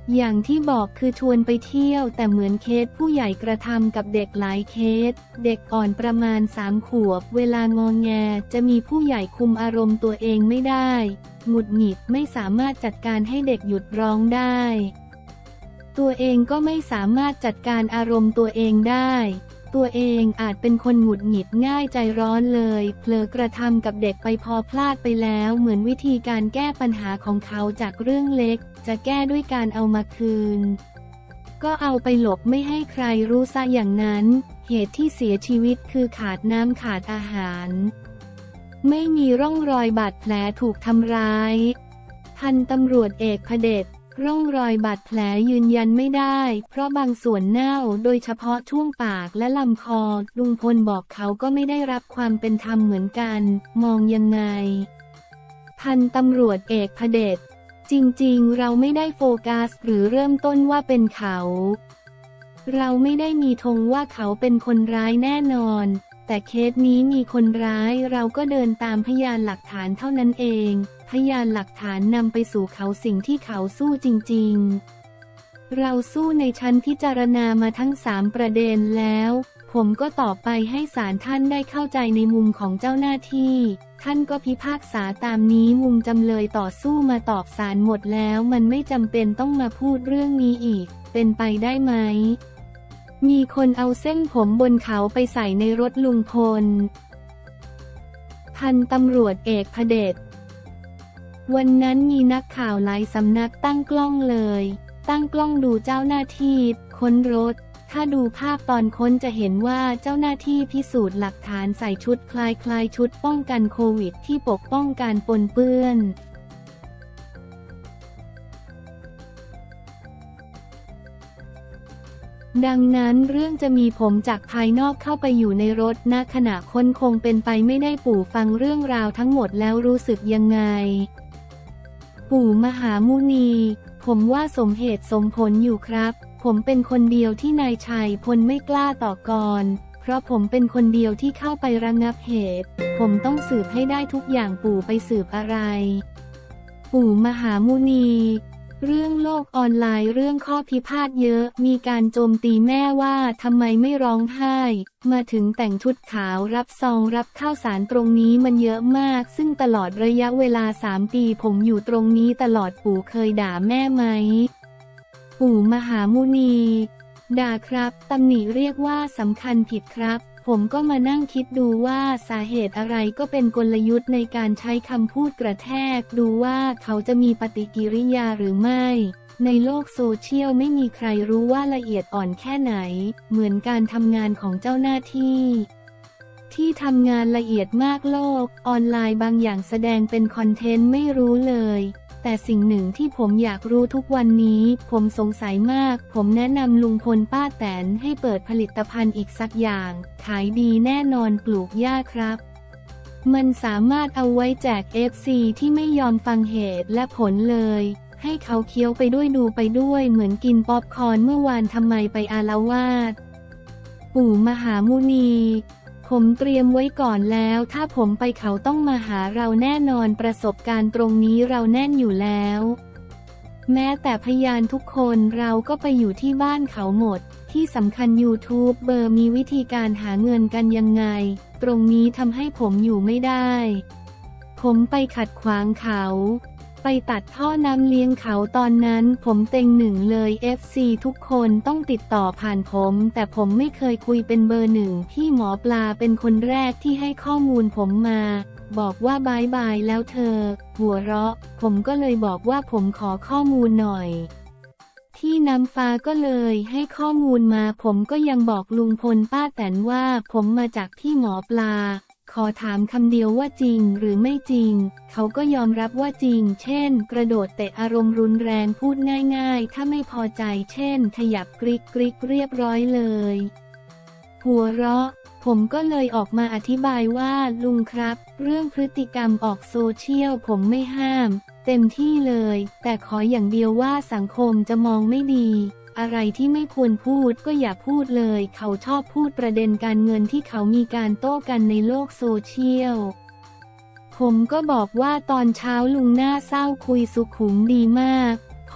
อย่างที่บอกคือชวนไปเที่ยวแต่เหมือนเคสผู้ใหญ่กระทำกับเด็กหลายเคสเด็กอ่อนประมาณสามขวบเวลางอแงจะมีผู้ใหญ่คุมอารมณ์ตัวเองไม่ได้หงุดหงิดไม่สามารถจัดการให้เด็กหยุดร้องได้ตัวเองก็ไม่สามารถจัดการอารมณ์ตัวเองได้ตัวเองอาจเป็นคนหงุดหงิดง่ายใจร้อนเลยเผลอกระทำกับเด็กไปพอพลาดไปแล้วเหมือนวิธีการแก้ปัญหาของเขาจากเรื่องเล็กจะแก้ด้วยการเอามาคืนก็เอาไปหลบไม่ให้ใครรู้ซะอย่างนั้นเหตุที่เสียชีวิตคือขาดน้ำขาดอาหารไม่มีร่องรอยบาดแผลถูกทำร้ายพันตำรวจเอกพเดชร่องรอยบาดแผลยืนยันไม่ได้เพราะบางส่วนเน่าโดยเฉพาะช่วงปากและลำคอลุงพลบอกเขาก็ไม่ได้รับความเป็นธรรมเหมือนกันมองยังไงพันตำรวจเอกพเดชจริงๆเราไม่ได้โฟกัสหรือเริ่มต้นว่าเป็นเขาเราไม่ได้มีธงว่าเขาเป็นคนร้ายแน่นอนแต่เคสนี้มีคนร้ายเราก็เดินตามพยานหลักฐานเท่านั้นเองพยานหลักฐานนำไปสู่เขาสิ่งที่เขาสู้จริงๆเราสู้ในชั้นพิจารณามาทั้งสามประเด็นแล้วผมก็ตอบไปให้ศาลท่านได้เข้าใจในมุมของเจ้าหน้าที่ท่านก็พิพากษาตามนี้มุมจำเลยต่อสู้มาตอบศาลหมดแล้วมันไม่จำเป็นต้องมาพูดเรื่องนี้อีกเป็นไปได้ไหมมีคนเอาเส้นผมบนเขาไปใส่ในรถลุงพลพันตำรวจเอกพเดชวันนั้นมีนักข่าวหลายสำนักตั้งกล้องเลยตั้งกล้องดูเจ้าหน้าที่ค้นรถถ้าดูภาพตอนค้นจะเห็นว่าเจ้าหน้าที่พิสูจน์หลักฐานใส่ชุดคล้ายๆชุดป้องกันโควิดที่ปกป้องการปนเปื้อนดังนั้นเรื่องจะมีผมจากภายนอกเข้าไปอยู่ในรถณขณะค้นคงเป็นไปไม่ได้ปู่ฟังเรื่องราวทั้งหมดแล้วรู้สึกยังไงปู่มหามุนีผมว่าสมเหตุสมผลอยู่ครับผมเป็นคนเดียวที่นายชัยพลไม่กล้าต่อกรเพราะผมเป็นคนเดียวที่เข้าไประงับเหตุผมต้องสืบให้ได้ทุกอย่างปู่ไปสืบอะไรปู่มหามุนีเรื่องโลกออนไลน์เรื่องข้อพิพาทเยอะมีการโจมตีแม่ว่าทำไมไม่ร้องไห้มาถึงแต่งชุดขาวรับซองรับข้าวสารตรงนี้มันเยอะมากซึ่งตลอดระยะเวลาสามปีผมอยู่ตรงนี้ตลอดปู่เคยด่าแม่ไหมปู่มหามุนีด่าครับตำหนิเรียกว่าสำคัญผิดครับผมก็มานั่งคิดดูว่าสาเหตุอะไรก็เป็นกลยุทธ์ในการใช้คำพูดกระแทกดูว่าเขาจะมีปฏิกิริยาหรือไม่ในโลกโซเชียลไม่มีใครรู้ว่าละเอียดอ่อนแค่ไหนเหมือนการทำงานของเจ้าหน้าที่ที่ทำงานละเอียดมากโลกออนไลน์บางอย่างแสดงเป็นคอนเทนต์ไม่รู้เลยแต่สิ่งหนึ่งที่ผมอยากรู้ทุกวันนี้ผมสงสัยมากผมแนะนำลุงพลป้าแตนให้เปิดผลิตภัณฑ์อีกสักอย่างขายดีแน่นอนปลูกหญ้าครับมันสามารถเอาไว้แจก เอฟ ซี ที่ไม่ยอมฟังเหตุและผลเลยให้เขาเคี้ยวไปด้วยดูไปด้วยเหมือนกินป๊อปคอร์นเมื่อวานทำไมไปอาละวาดปู่มหามุนีผมเตรียมไว้ก่อนแล้วถ้าผมไปเขาต้องมาหาเราแน่นอนประสบการณ์ตรงนี้เราแน่นอยู่แล้วแม้แต่พยานทุกคนเราก็ไปอยู่ที่บ้านเขาหมดที่สำคัญ ยูทูบ เบอร์มีวิธีการหาเงินกันยังไงตรงนี้ทำให้ผมอยู่ไม่ได้ผมไปขัดขวางเขาไปตัดท่อน้ำเลี้ยงเขาตอนนั้นผมเต็งหนึ่งเลย เอฟ ซี ทุกคนต้องติดต่อผ่านผมแต่ผมไม่เคยคุยเป็นเบอร์หนึ่งพี่หมอปลาเป็นคนแรกที่ให้ข้อมูลผมมาบอกว่าบายบายแล้วเธอหัวเราะผมก็เลยบอกว่าผมขอข้อมูลหน่อยที่น้ำฟ้าก็เลยให้ข้อมูลมาผมก็ยังบอกลุงพลป้าแตนว่าผมมาจากพี่หมอปลาขอถามคำเดียวว่าจริงหรือไม่จริงเขาก็ยอมรับว่าจริงเช่นกระโดดเตะอารมณ์รุนแรงพูดง่ายๆถ้าไม่พอใจเช่นขยับกริกกริกเรียบร้อยเลยหัวเราะผมก็เลยออกมาอธิบายว่าลุงครับเรื่องพฤติกรรมออกโซเชียลผมไม่ห้ามเต็มที่เลยแต่ขออย่างเดียวว่าสังคมจะมองไม่ดีอะไรที่ไม่ควรพูดก็อย่าพูดเลยเขาชอบพูดประเด็นการเงินที่เขามีการโต้กันในโลกโซเชียลผมก็บอกว่าตอนเช้าลุงหน้าเศร้าคุยสุขุมดีมากพ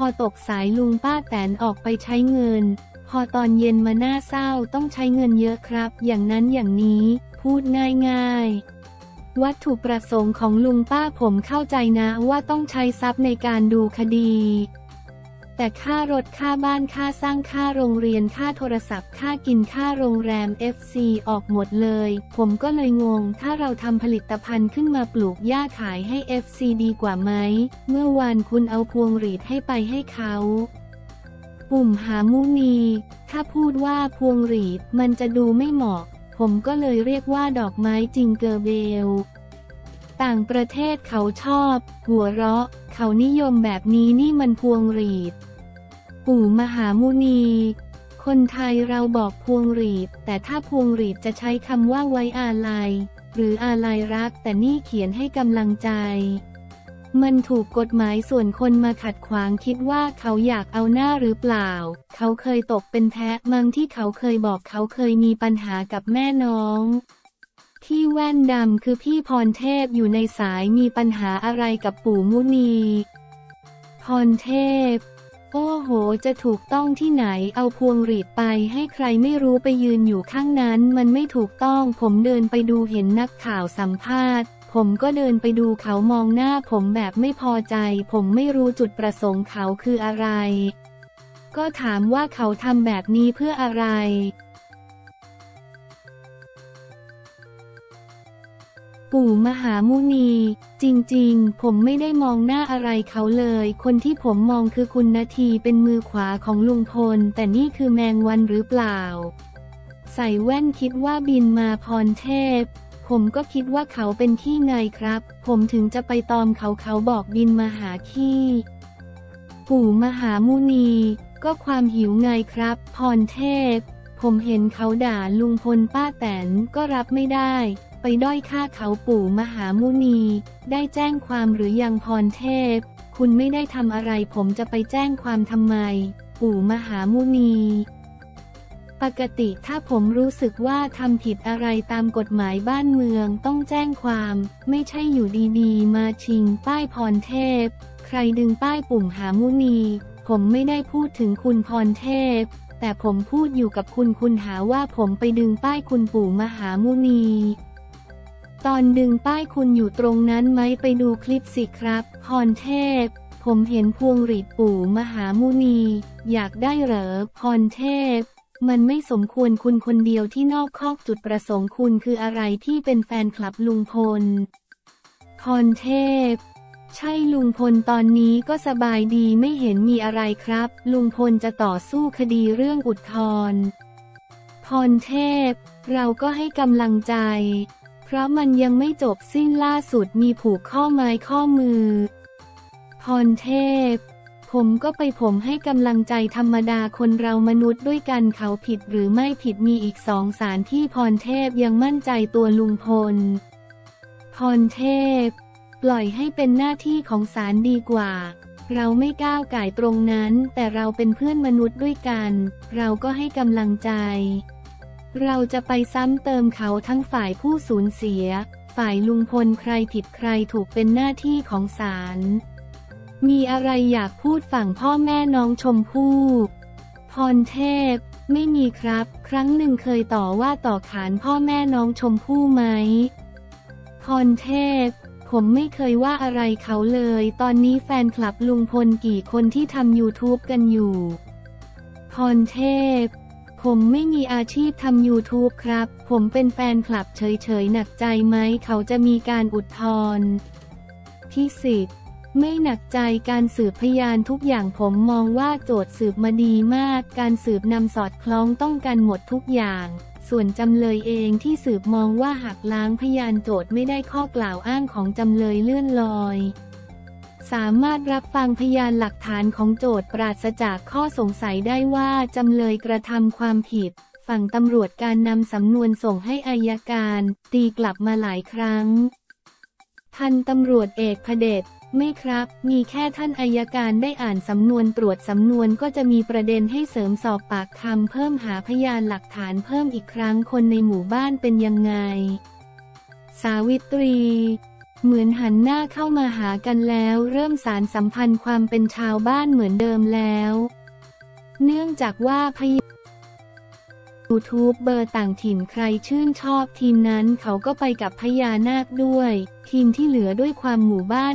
อตกสายลุงป้าแตนออกไปใช้เงินพอตอนเย็นมาหน้าเศร้าต้องใช้เงินเยอะครับอย่างนั้นอย่างนี้พูดง่ายๆวัตถุประสงค์ของลุงป้าผมเข้าใจนะว่าต้องใช้ทรัพย์ในการดูคดีแต่ค่ารถค่าบ้านค่าสร้างค่าโรงเรียนค่าโทรศัพท์ค่ากินค่าโรงแรม เอฟ ซี ออกหมดเลยผมก็เลยงงถ้าเราทำผลิตภัณฑ์ขึ้นมาปลูกหญ้าขายให้ เอฟ ซี ดีกว่าไหมเมื่อวานคุณเอาพวงหรีดให้ไปให้เขาปุ่มหามุนีถ้าพูดว่าพวงหรีดมันจะดูไม่เหมาะผมก็เลยเรียกว่าดอกไม้จิงเกอร์เบลต่างประเทศเขาชอบหัวเราะเขานิยมแบบนี้นี่มันพวงหรีดปู่มหามุนีคนไทยเราบอกพวงหรีดแต่ถ้าพวงหรีดจะใช้คำว่าไว้อาลัยหรืออาลัยรักแต่นี่เขียนให้กำลังใจมันถูกกฎหมายส่วนคนมาขัดขวางคิดว่าเขาอยากเอาหน้าหรือเปล่าเขาเคยตกเป็นแพะมั้งที่เขาเคยบอกเขาเคยมีปัญหากับแม่น้องที่แว่นดำคือพี่พรเทพอยู่ในสายมีปัญหาอะไรกับปู่มุนีพรเทพโอ้โหจะถูกต้องที่ไหนเอาพวงหรีดไปให้ใครไม่รู้ไปยืนอยู่ข้างนั้นมันไม่ถูกต้องผมเดินไปดูเห็นนักข่าวสัมภาษณ์ผมก็เดินไปดูเขามองหน้าผมแบบไม่พอใจผมไม่รู้จุดประสงค์เขาคืออะไรก็ถามว่าเขาทำแบบนี้เพื่ออะไรปู่มหามุนีจริงๆผมไม่ได้มองหน้าอะไรเขาเลยคนที่ผมมองคือคุณนาทีเป็นมือขวาของลุงพลแต่นี่คือแมงวันหรือเปล่าใส่แว่นคิดว่าบินมาพรเทพผมก็คิดว่าเขาเป็นขี้ไงครับผมถึงจะไปตอมเขาเขาบอกบินมาหาขี้ปู่มหามุนีก็ความหิวไงครับพรเทพผมเห็นเขาด่าลุงพลป้าแตนก็รับไม่ได้ไปด้อยค่าเขาปู่มหามุนีได้แจ้งความหรือยังพรเทพคุณไม่ได้ทำอะไรผมจะไปแจ้งความทำไมปู่มหามุนีปกติถ้าผมรู้สึกว่าทำผิดอะไรตามกฎหมายบ้านเมืองต้องแจ้งความไม่ใช่อยู่ดีๆมาชิงป้ายพรเทพใครดึงป้ายปุ่มหามุนีผมไม่ได้พูดถึงคุณพรเทพแต่ผมพูดอยู่กับคุณคุณหาว่าผมไปดึงป้ายคุณปู่มหามุนีตอนดึงป้ายคุณอยู่ตรงนั้นไหมไปดูคลิปสิครับพรเทพผมเห็นพวงหรีดปู่มหามุนีอยากได้เหรอพรเทพมันไม่สมควรคุณคนเดียวที่นอกคอกจุดประสงค์คุณคืออะไรที่เป็นแฟนคลับลุงพลพรเทพใช่ลุงพลตอนนี้ก็สบายดีไม่เห็นมีอะไรครับลุงพลจะต่อสู้คดีเรื่องอุทธรณ์พรเทพเราก็ให้กำลังใจเพราะมันยังไม่จบสิ้นล่าสุดมีผูกข้อไม้ข้อมือพรเทพผมก็ไปผมให้กำลังใจธรรมดาคนเรามนุษย์ด้วยกันเขาผิดหรือไม่ผิดมีอีกสองศาลที่พรเทพยังมั่นใจตัวลุงพลพรเทพปล่อยให้เป็นหน้าที่ของศาลดีกว่าเราไม่ก้าวก่ายตรงนั้นแต่เราเป็นเพื่อนมนุษย์ด้วยกันเราก็ให้กำลังใจเราจะไปซ้ำเติมเขาทั้งฝ่ายผู้สูญเสียฝ่ายลุงพลใครผิดใครถูกเป็นหน้าที่ของศาลมีอะไรอยากพูดฝั่งพ่อแม่น้องชมพู่พรเทพไม่มีครับครั้งหนึ่งเคยต่อว่าต่อขานพ่อแม่น้องชมพู่ไหมพรเทพผมไม่เคยว่าอะไรเขาเลยตอนนี้แฟนคลับลุงพลกี่คนที่ทำ ยูทูบ กันอยู่พรเทพผมไม่มีอาชีพทำ ยูทูบ ครับผมเป็นแฟนคลับเฉยๆหนักใจไหมเขาจะมีการอุทธรณ์ที่สิบไม่หนักใจการสืบพยานทุกอย่างผมมองว่าโจทย์สืบมาดีมากการสืบนำสอดคล้องต้องกันหมดทุกอย่างส่วนจำเลยเองที่สืบมองว่าหักล้างพยานโจทย์ไม่ได้ข้อกล่าวอ้างของจำเลยเลื่อนลอยสามารถรับฟังพยานหลักฐานของโจทย์ปราศจากข้อสงสัยได้ว่าจำเลยกระทำความผิดฝั่งตำรวจการนำสำนวนส่งให้อัยการตีกลับมาหลายครั้งพันตำรวจเอกพเดชไม่ครับมีแค่ท่านอัยการได้อ่านสำนวนตรวจสำนวนก็จะมีประเด็นให้เสริมสอบปากคำเพิ่มหาพยานหลักฐานเพิ่มอีกครั้งคนในหมู่บ้านเป็นยังไงสาวิตรีเหมือนหันหน้าเข้ามาหากันแล้วเริ่มสานสัมพันธ์ความเป็นชาวบ้านเหมือนเดิมแล้วเนื่องจากว่าพยูทูบเบอร์ต่างถิ่นใครชื่นชอบทีมนั้นเขาก็ไปกับพญานาคด้วยทีมที่เหลือด้วยความหมู่บ้าน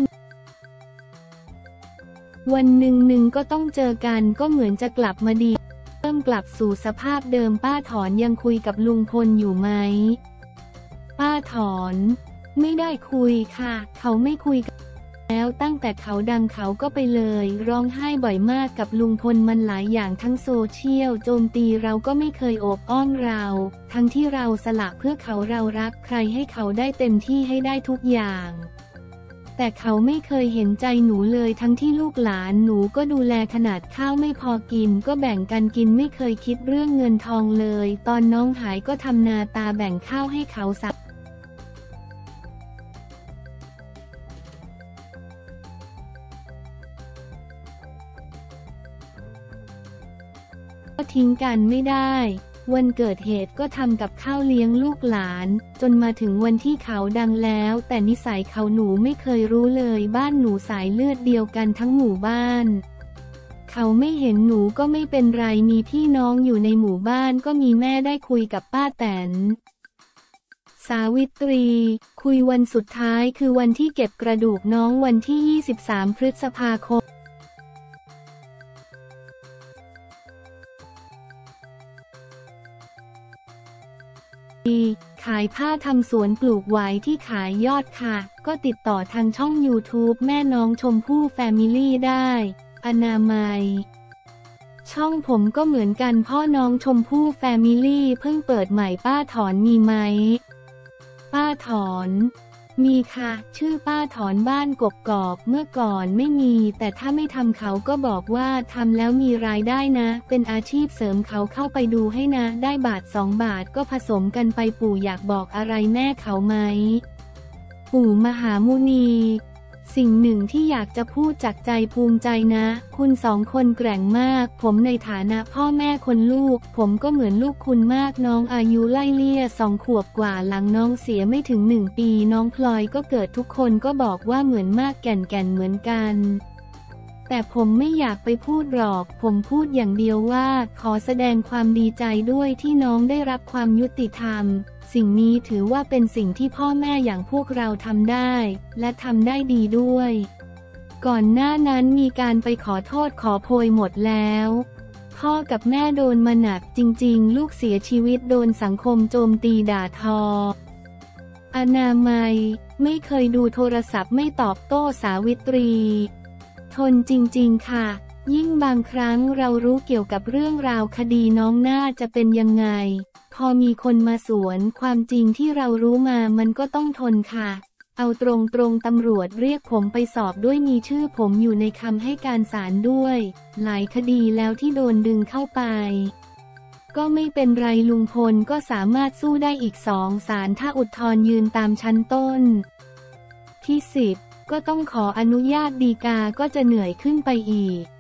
วันหนึ่งหนึ่งก็ต้องเจอกันก็เหมือนจะกลับมาดีเริ่มกลับสู่สภาพเดิมป้าถอนยังคุยกับลุงพลอยู่ไหมป้าถอนไม่ได้คุยค่ะเขาไม่คุยกันแล้วตั้งแต่เขาดังเขาก็ไปเลยร้องไห้บ่อยมากกับลุงพลมันหลายอย่างทั้งโซเชียลโจมตีเราก็ไม่เคยโอบอ้อมเราทั้งที่เราสละเพื่อเขาเรารักใครให้เขาได้เต็มที่ให้ได้ทุกอย่างแต่เขาไม่เคยเห็นใจหนูเลยทั้งที่ลูกหลานหนูก็ดูแลขนาดข้าวไม่พอกินก็แบ่งกันกินไม่เคยคิดเรื่องเงินทองเลยตอนน้องหายก็ทำนาตาแบ่งข้าวให้เขาสักก็ทิ้งกันไม่ได้วันเกิดเหตุก็ทำกับข้าวเลี้ยงลูกหลานจนมาถึงวันที่เขาดังแล้วแต่นิสัยเขาหนูไม่เคยรู้เลยบ้านหนูสายเลือดเดียวกันทั้งหมู่บ้านเขาไม่เห็นหนูก็ไม่เป็นไรมีพี่น้องอยู่ในหมู่บ้านก็มีแม่ได้คุยกับป้าแตนสาวิตรีคุยวันสุดท้ายคือวันที่เก็บกระดูกน้องวันที่ยี่สิบสามพฤษภาคมขายผ้าทำสวนปลูกไว้ที่ขายยอดค่ะก็ติดต่อทางช่อง ยูทูบ แม่น้องชมพู่แฟมิลี่ได้อนามัยช่องผมก็เหมือนกันพ่อน้องชมพู่แฟมิลี่เพิ่งเปิดใหม่ป้าถอนมีไหมป้าถอนมีค่ะชื่อป้าถอนบ้านกกกอกเมื่อก่อนไม่มีแต่ถ้าไม่ทำเขาก็บอกว่าทำแล้วมีรายได้นะเป็นอาชีพเสริมเขาเข้าไปดูให้นะได้บาทสองบาทก็ผสมกันไปปู่อยากบอกอะไรแม่เขาไหมปู่มหามุนีสิ่งหนึ่งที่อยากจะพูดจากใจภูมิใจนะคุณสองคนแกร่งมากผมในฐานะพ่อแม่คนลูกผมก็เหมือนลูกคุณมากน้องอายุไล่เลี่ยสองขวบกว่าหลังน้องเสียไม่ถึงหนึ่งปีน้องพลอยก็เกิดทุกคนก็บอกว่าเหมือนมากแก่นแก่นเหมือนกันแต่ผมไม่อยากไปพูดหรอกผมพูดอย่างเดียวว่าขอแสดงความดีใจด้วยที่น้องได้รับความยุติธรรมสิ่งนี้ถือว่าเป็นสิ่งที่พ่อแม่อย่างพวกเราทำได้และทำได้ดีด้วยก่อนหน้านั้นมีการไปขอโทษขอโพยหมดแล้วพ่อกับแม่โดนมาหนักจริงๆลูกเสียชีวิตโดนสังคมโจมตีด่าทออนามัยไม่เคยดูโทรศัพท์ไม่ตอบโต้สาวิตรีทนจริงๆค่ะยิ่งบางครั้งเรารู้เกี่ยวกับเรื่องราวคดีน้องน่าจะเป็นยังไงพอมีคนมาสวนความจริงที่เรารู้มามันก็ต้องทนค่ะเอาตรงๆตำรวจเรียกผมไปสอบด้วยมีชื่อผมอยู่ในคำให้การศาลด้วยหลายคดีแล้วที่โดนดึงเข้าไปก็ไม่เป็นไรลุงพลก็สามารถสู้ได้อีกสองศาลถ้าอุทธรณ์ยืนตามชั้นต้นที่สิบก็ต้องขออนุญาตฎีกาก็จะเหนื่อยขึ้นไปอีก